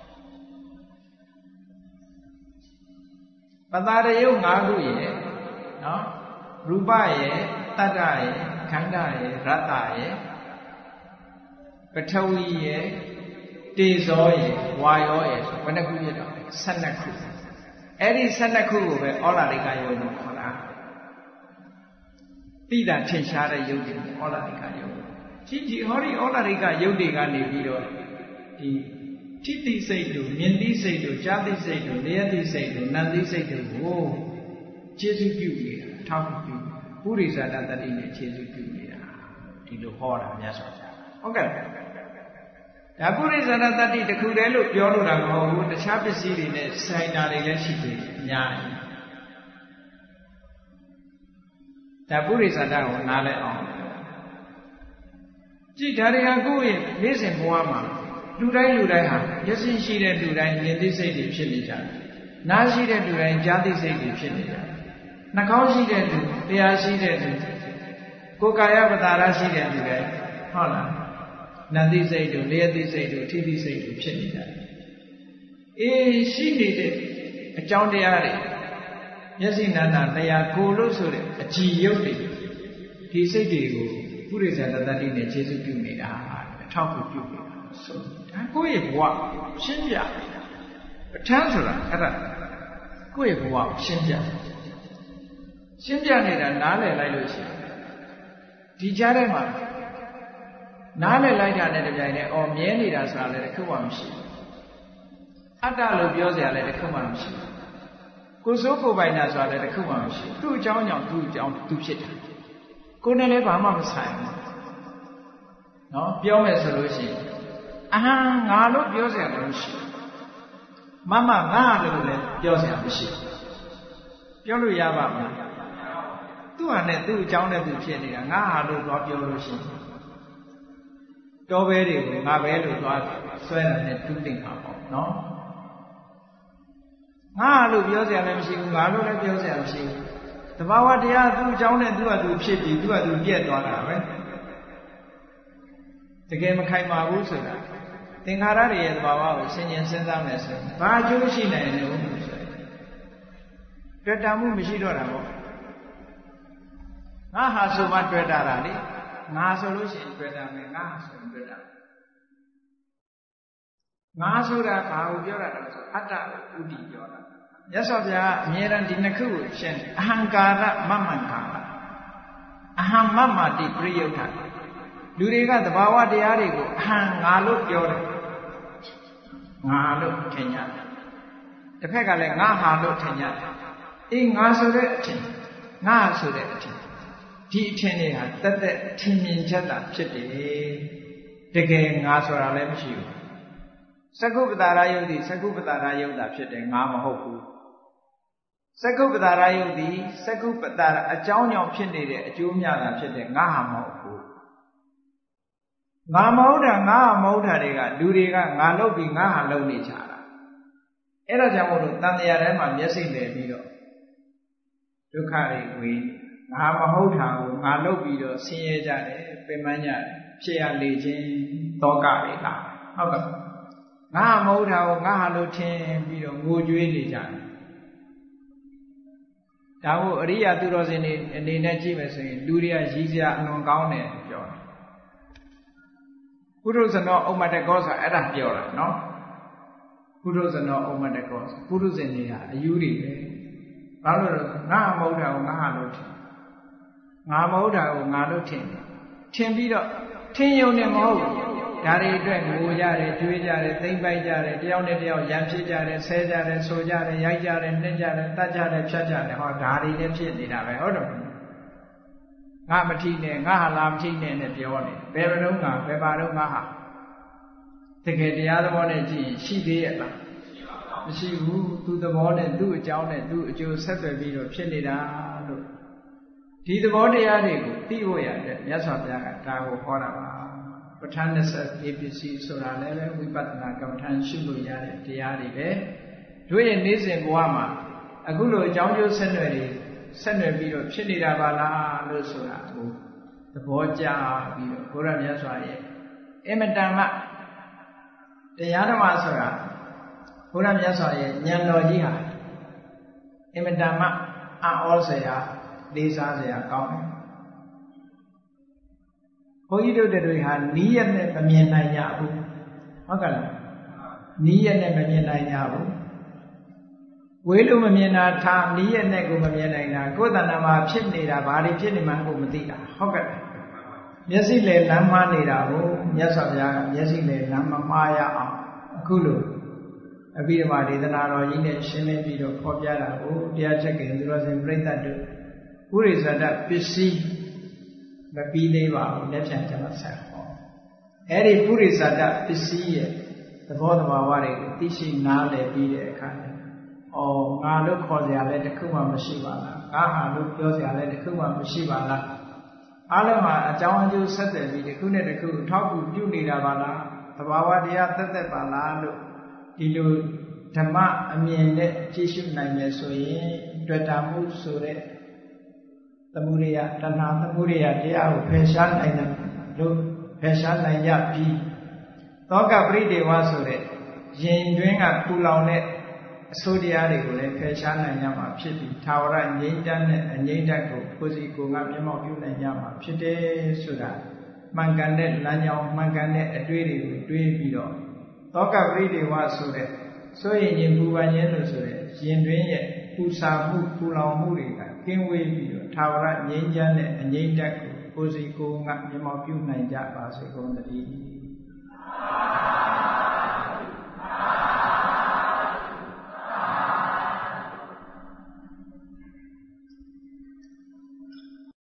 ပတာရယုတ်၅ခုရဲ့နော်ရူပရဲ့တတ္တရဲ့ခန္ဓာရဲ့ရတ္တရဲ့ပထဝီရဲ့တေဇောရဲ့ဝါယောရဲ့ဆိုဘယ်နှခုပြတော့၁၂ခုအဲ့ဒီ၁၂ခုကိုပဲဩလာရိကယုတ်လို့ခေါ်တာတိတာထင်ရှားတဲ့ယုတ်တွေဩလာရိကယုတ်ကြီးကြီးဟောဒီဩလာရိကယုတ်တွေကနေပြီးတော့ဒီထိတိစိတ်တို့မြင်တိစိတ်တို့ကြားတိစိတ်တို့လျက်တိစိတ်တို့နံတိစိတ်တို့ကိုခြေစွပြုနေတာထောက်ပြုပုရိသတာတတိနဲ့ခြေစွပြုနေတာဒီလိုဟောတာမြတ်စွာဘုရားဟုတ်ကဲ့ဒါပုရိသတာတတိတခုတည်းလို့ပြောလို့တာမဟုတ်ဘူးတခြားပစ္စည်းတွေနဲ့ဆိုင်တာတွေလည်းရှိသေးတယ်အများကြီးဒါပုရိသတာကိုနားလည်အောင်ကြည့်ဒါတွေကကိုယ့်ရဲ့နေ့စဉ်ဘဝမှာလူတိုင်းလူတိုင်းဟာမျက်စိရှိတဲ့လူတိုင်းမြင်သိစိတ်တွေဖြစ်နေကြတယ်။နားရှိတဲ့လူတိုင်းကြားသိစိတ်တွေဖြစ်နေကြတယ်။နှာခေါင်းရှိတဲ့လူတရားရှိတဲ့လူကိုယ်ကာယပတာရရှိတဲ့လူတွေဟုတ်လားနန္တိစိတ်တို့လျက်သိစိတ်တို့ထိသိစိတ်တို့ဖြစ်နေကြတယ်။အေးရှိနေတဲ့အကြောင်းတရားတွေမျက်စိနာနာတရားကိုလို့ဆိုတဲ့အကြည်ယုတ်တွေဒီစိတ်တွေကိုပုရိသတတ္တိနဲ့ခြေစုပြုနေတာအထောက်အကူပြုနေတာဆိုဒါကိုယ့်ရဲ့ဘဝရှင်းပြပဋ္ဌာန်းဆိုတာအဲ့ဒါကိုယ့်ရဲ့ဘဝရှင်းပြရှင်းပြနေတာနားလည်လိုက်လို့ရှိရင်ဒီကြားထဲမှာနားလည်လိုက်တာနဲ့တပြိုင်တည်းအော်မြဲနေတာဆိုတာလည်းတစ်ခုမှမရှိဘူးအတ္တလို့ပြောစရာလည်းတစ်ခုမှမရှိဘူးကိုယ်စိုးကိုယ်ပိုင်တာဆိုတာလည်းတစ်ခုမှမရှိဘူးသူ့အကြောင်းကြောင့်သူ့အကြောင်းသူဖြစ်တာကိုယ်နဲ့လည်းဘာမှမဆိုင်ဘူးနော်ပြောမယ်ဆိုလို့ရှိရင်အဟံငါလို့ပြောစရာလည်းမရှိဘူးမမငါလို့လည်းပြောစရာမရှိဘူးပြောလို့ရပါမလားသူ့ဟာနဲ့သူ့အကြောင်းနဲ့သူဖြစ်နေတာငါဟာလို့သွားပြောလို့ရှိရင်တော်ပဲတွေကိုငါပဲလို့သွားဆွဲတာနဲ့တူးတင်တာပေါ့နော်ငါလို့ပြောစရာလည်းမရှိဘူးငါလို့လည်းပြောစရာမရှိဘူးတဘာဝတရားသူ့အကြောင်းနဲ့သူ့ဟာသူဖြစ်ပြီးသူ့ဟာသူပြည့်သွားတာပဲတကယ်မခိုင်ပါဘူးဆိုတာသင်္ခါရတွေရဲ့တဘာဝကိုရှင်းရှင်းစဉ်းစားမယ်ဆိုရင်ဘာအကျိုးရှိနိုင်လဲလို့ဆိုရင်တွေ့တာမှုမရှိတော့တာပေါ့ငါဟာဆိုမှတွေ့တာလားလေငါဆိုလို့ရှိရင်တွေ့တာမယ်ငါဟာဆိုရင်တွေ့တာငါဆိုတာဘာကိုပြောတာလဲဆိုအတ္တကိုဥတည်ပြောတာမြတ်စွာဘုရားအမြဲတမ်းဒီနှစ်ခုကိုရှင်းအဟံကာရမမံကာရအဟံမမတိပရိယုထလူတွေကသဘာဝတရားတွေကိုအဟံငါလို့ပြောတယ်ငါလို့ထင်ကြတယ်တစ်ဖက်ကလည်းငါဟာလို့ထင်ကြတယ်အေးငါဆိုတဲ့အထင်ငါဆိုတဲ့အထင်ဒီအထင်တွေဟာတက်တက်ထင်မြင်ချက်တာဖြစ်တယ်တကယ်ငါဆိုတာလည်းမရှိဘူးသက္ကုပ္ပတာရယုတ်ဒီသက္ကုပ္ပတာရယုတ်တာဖြစ်တယ်ငါမဟုတ်ဘူးသက္ကုပ္ပတာရယုတ်ဒီသက္ကုပ္ပတာအကြောင်းကြောင့်ဖြစ်နေတဲ့အကျိုးများတာဖြစ်တယ်ငါဟာမဟုတ်ဘူးငါမဟုတ်တာငါဟာမဟုတ်တာတွေကလူတွေကငါလုပ်ပြီးငါဟာလုပ်နေကြတာအဲ့ဒါကြောင့်မို့လို့တန်တရားထဲမှာမျက်စိလည်ပြီးတော့ဒုက္ခတွေဝေးငါမဟုတ်တာကိုငါလုပ်ပြီးတော့ဆင်းရဲကြတယ်ပင်ပန်းကြတယ်ဖြစ်ရလေခြင်းတောကတွေလားဟုတ်ကဲ့ငါမဟုတ်တာကိုငါဟာလို့ထင်ပြီးတော့ငိုကြွေးနေကြတယ်ဒါကိုအရိယာသူတော်စင်တွေအနေနဲ့ကြည့်မယ်ဆိုရင်လူတွေကရည်စရာအလွန်ကောင်းတယ်ပြောတယ်ပုရုဇနောဥမ္မတကောဆိုအဲ့ဒါပြောတာနော်ပုရုဇနောဥမ္မတကောပုရုဇဉ်တွေဟာအယူတွေပဲဘာလို့လဲငါမဟုတ်တာကိုငါဟာလို့ထင်ငါမဟုတ်တာကိုငါလို့ထင်ထင်ပြီးတော့ထင်ယုံနေမဟုတ်ဒါတွေအတွက်ငိုကြတယ်ကြွေးကြတယ်သိမ့်ပိုက်ကြတယ်တယောက်နဲ့တယောက်ရံဖြစ်ကြတယ်ဆဲကြတယ်ဆိုကြတယ်ရိုက်ကြတယ်နှိမ့်ကြတယ်တတ်ကြတယ်ဖြတ်ကြတယ်ဟောဒါတွေလည်းဖြစ်နေတာပဲဟုတ်တယ်ငါမထိနဲ့ငါဟာလာမထိနဲ့နဲ့ပြောနေဘယ်ဘလုံးကဘယ်ပါတော့ငါဟာတကယ်တရားသဘောနဲ့ကြည့်ရင်ရှိသေးရဲ့လားမရှိဘူးသူသဘောနဲ့သူ့အကြောင်းနဲ့သူ့အကျိုးဆက်သွယ်ပြီးတော့ဖြစ်နေတာလို့ဒီသဘောတရားတွေကိုသိဖို့ရတဲ့မြတ်စွာဘုရားကဒါကိုဟောတာပါပဋ္ဌာန်းနှစ်ဆက်အေပစ္စည်းဆိုတာလည်းပဲဝိပဿနာကမ္မဋ္ဌာန်းရှုလို့ရတဲ့တရားတွေပဲတို့ရဲ့နေ့စဉ်ဘဝမှာအခုလိုအကြောင်းကျိုးဆက်နွယ်တွေဆက်နွယ်ပြီးတော့ဖြစ်နေတာပါလားလို့ဆိုတာကိုသဘောကျပြီးတော့ဘုရားမြတ်စွာရဲ့အမတန်မှတရားဓမ္မဆိုတာဘုရားမြတ်စွာရဲ့ဉာဏ်တော်ကြီးဟာအမတန်မှအံ့ဩစရာလေးစားစရာကောင်းတယ်ဘုန်းကြီးတို့တွေဟာနီးရနဲ့မမြင်နိုင်ကြဘူးဟုတ်ကဲ့လားနီးရနဲ့မမြင်နိုင်ကြဘူးဝေးလို့မမြင်တာထားနီးရနဲ့ကိုမမြင်နိုင်တာကိုယ်တဏ္ဍာမှာဖြစ်နေတာဘာတွေဖြစ်နေမှန်းကိုမသိတာဟုတ်ကဲ့မျက်စိလေလမ်းမနေတာကိုမြတ်စွာဘုရားကမျက်စိလေလမ်းမမှားရအောင်အခုလိုအဘိဓမ္မာဒေသနာတော်ကြီးနဲ့ရှင်းလင်းပြီးတော့ဖော်ပြတာကိုတရားချက်ကင်သူတော်စင်ပြိဿတ်တို့ပုရိသတပစ္စည်းမပြီးသေးပါဘူးလက်ဖြံကျမဆက်ဟောအဲ့ဒီပုရိသတပစ္စည်းရဲ့သဘောတဘာဝတွေကိုသိရှိနားလည်ပြီးတဲ့အခါကျအော်ငါလို့ခေါ်စရာလည်းတစ်ခုမှမရှိပါလားငါဟာလို့ပြောစရာလည်းတစ်ခုမှမရှိပါလားအားလုံးဟာအကြောင်းအကျိုးဆက်တယ်ပြီးတစ်ခုနဲ့တစ်ခုထောက်ကူပြုနေတာပါလားသဘာဝတရားသက်သက်ပါလားလို့ဒီလိုဓမ္မအမြင်နဲ့ကြည့်ရှုနိုင်မယ်ဆိုရင်တွေ့တာမှုဆိုတဲ့သမုဒိယတဏှာသမုဒိယတရားကိုဖယ်ရှားနိုင်တယ်လို့ဖယ်ရှားနိုင်ရပြီးသောကပရိဒေဝဆိုတဲ့ရင်တွင်းကပူလောင်တဲ့အဆိုးတရားတွေကိုလည်းဖယ်ရှားနိုင်ကြမှာဖြစ်ပြီးထာဝရငြိမ်းချမ်းတဲ့အငြိမ့်ဓာတ်ကိုကိုယ်စီကိုယ်ကမျက်မှောက်ပြုနိုင်ကြမှာဖြစ်တယ်ဆိုတာမှန်ကန်တဲ့လမ်းကြောင်းမှန်ကန်တဲ့အတွေ့အကြုံတွေးပြီးတော့သောကပရိဒေဝဆိုတဲ့ဆိုရင်ရင်ပူပန်ခြင်းလို့ဆိုတဲ့ရင်တွင်းရဲ့ပူစာမှုပူလောင်မှုတွေကကင်းဝေးပြီးတော့ထာဝရငြိမ်းချမ်းတဲ့အငြိမ့်ဓာတ်ကိုကိုယ်စီကိုယ်ကမျက်မှောက်ပြုနိုင်ကြပါစေကုန်သတည်း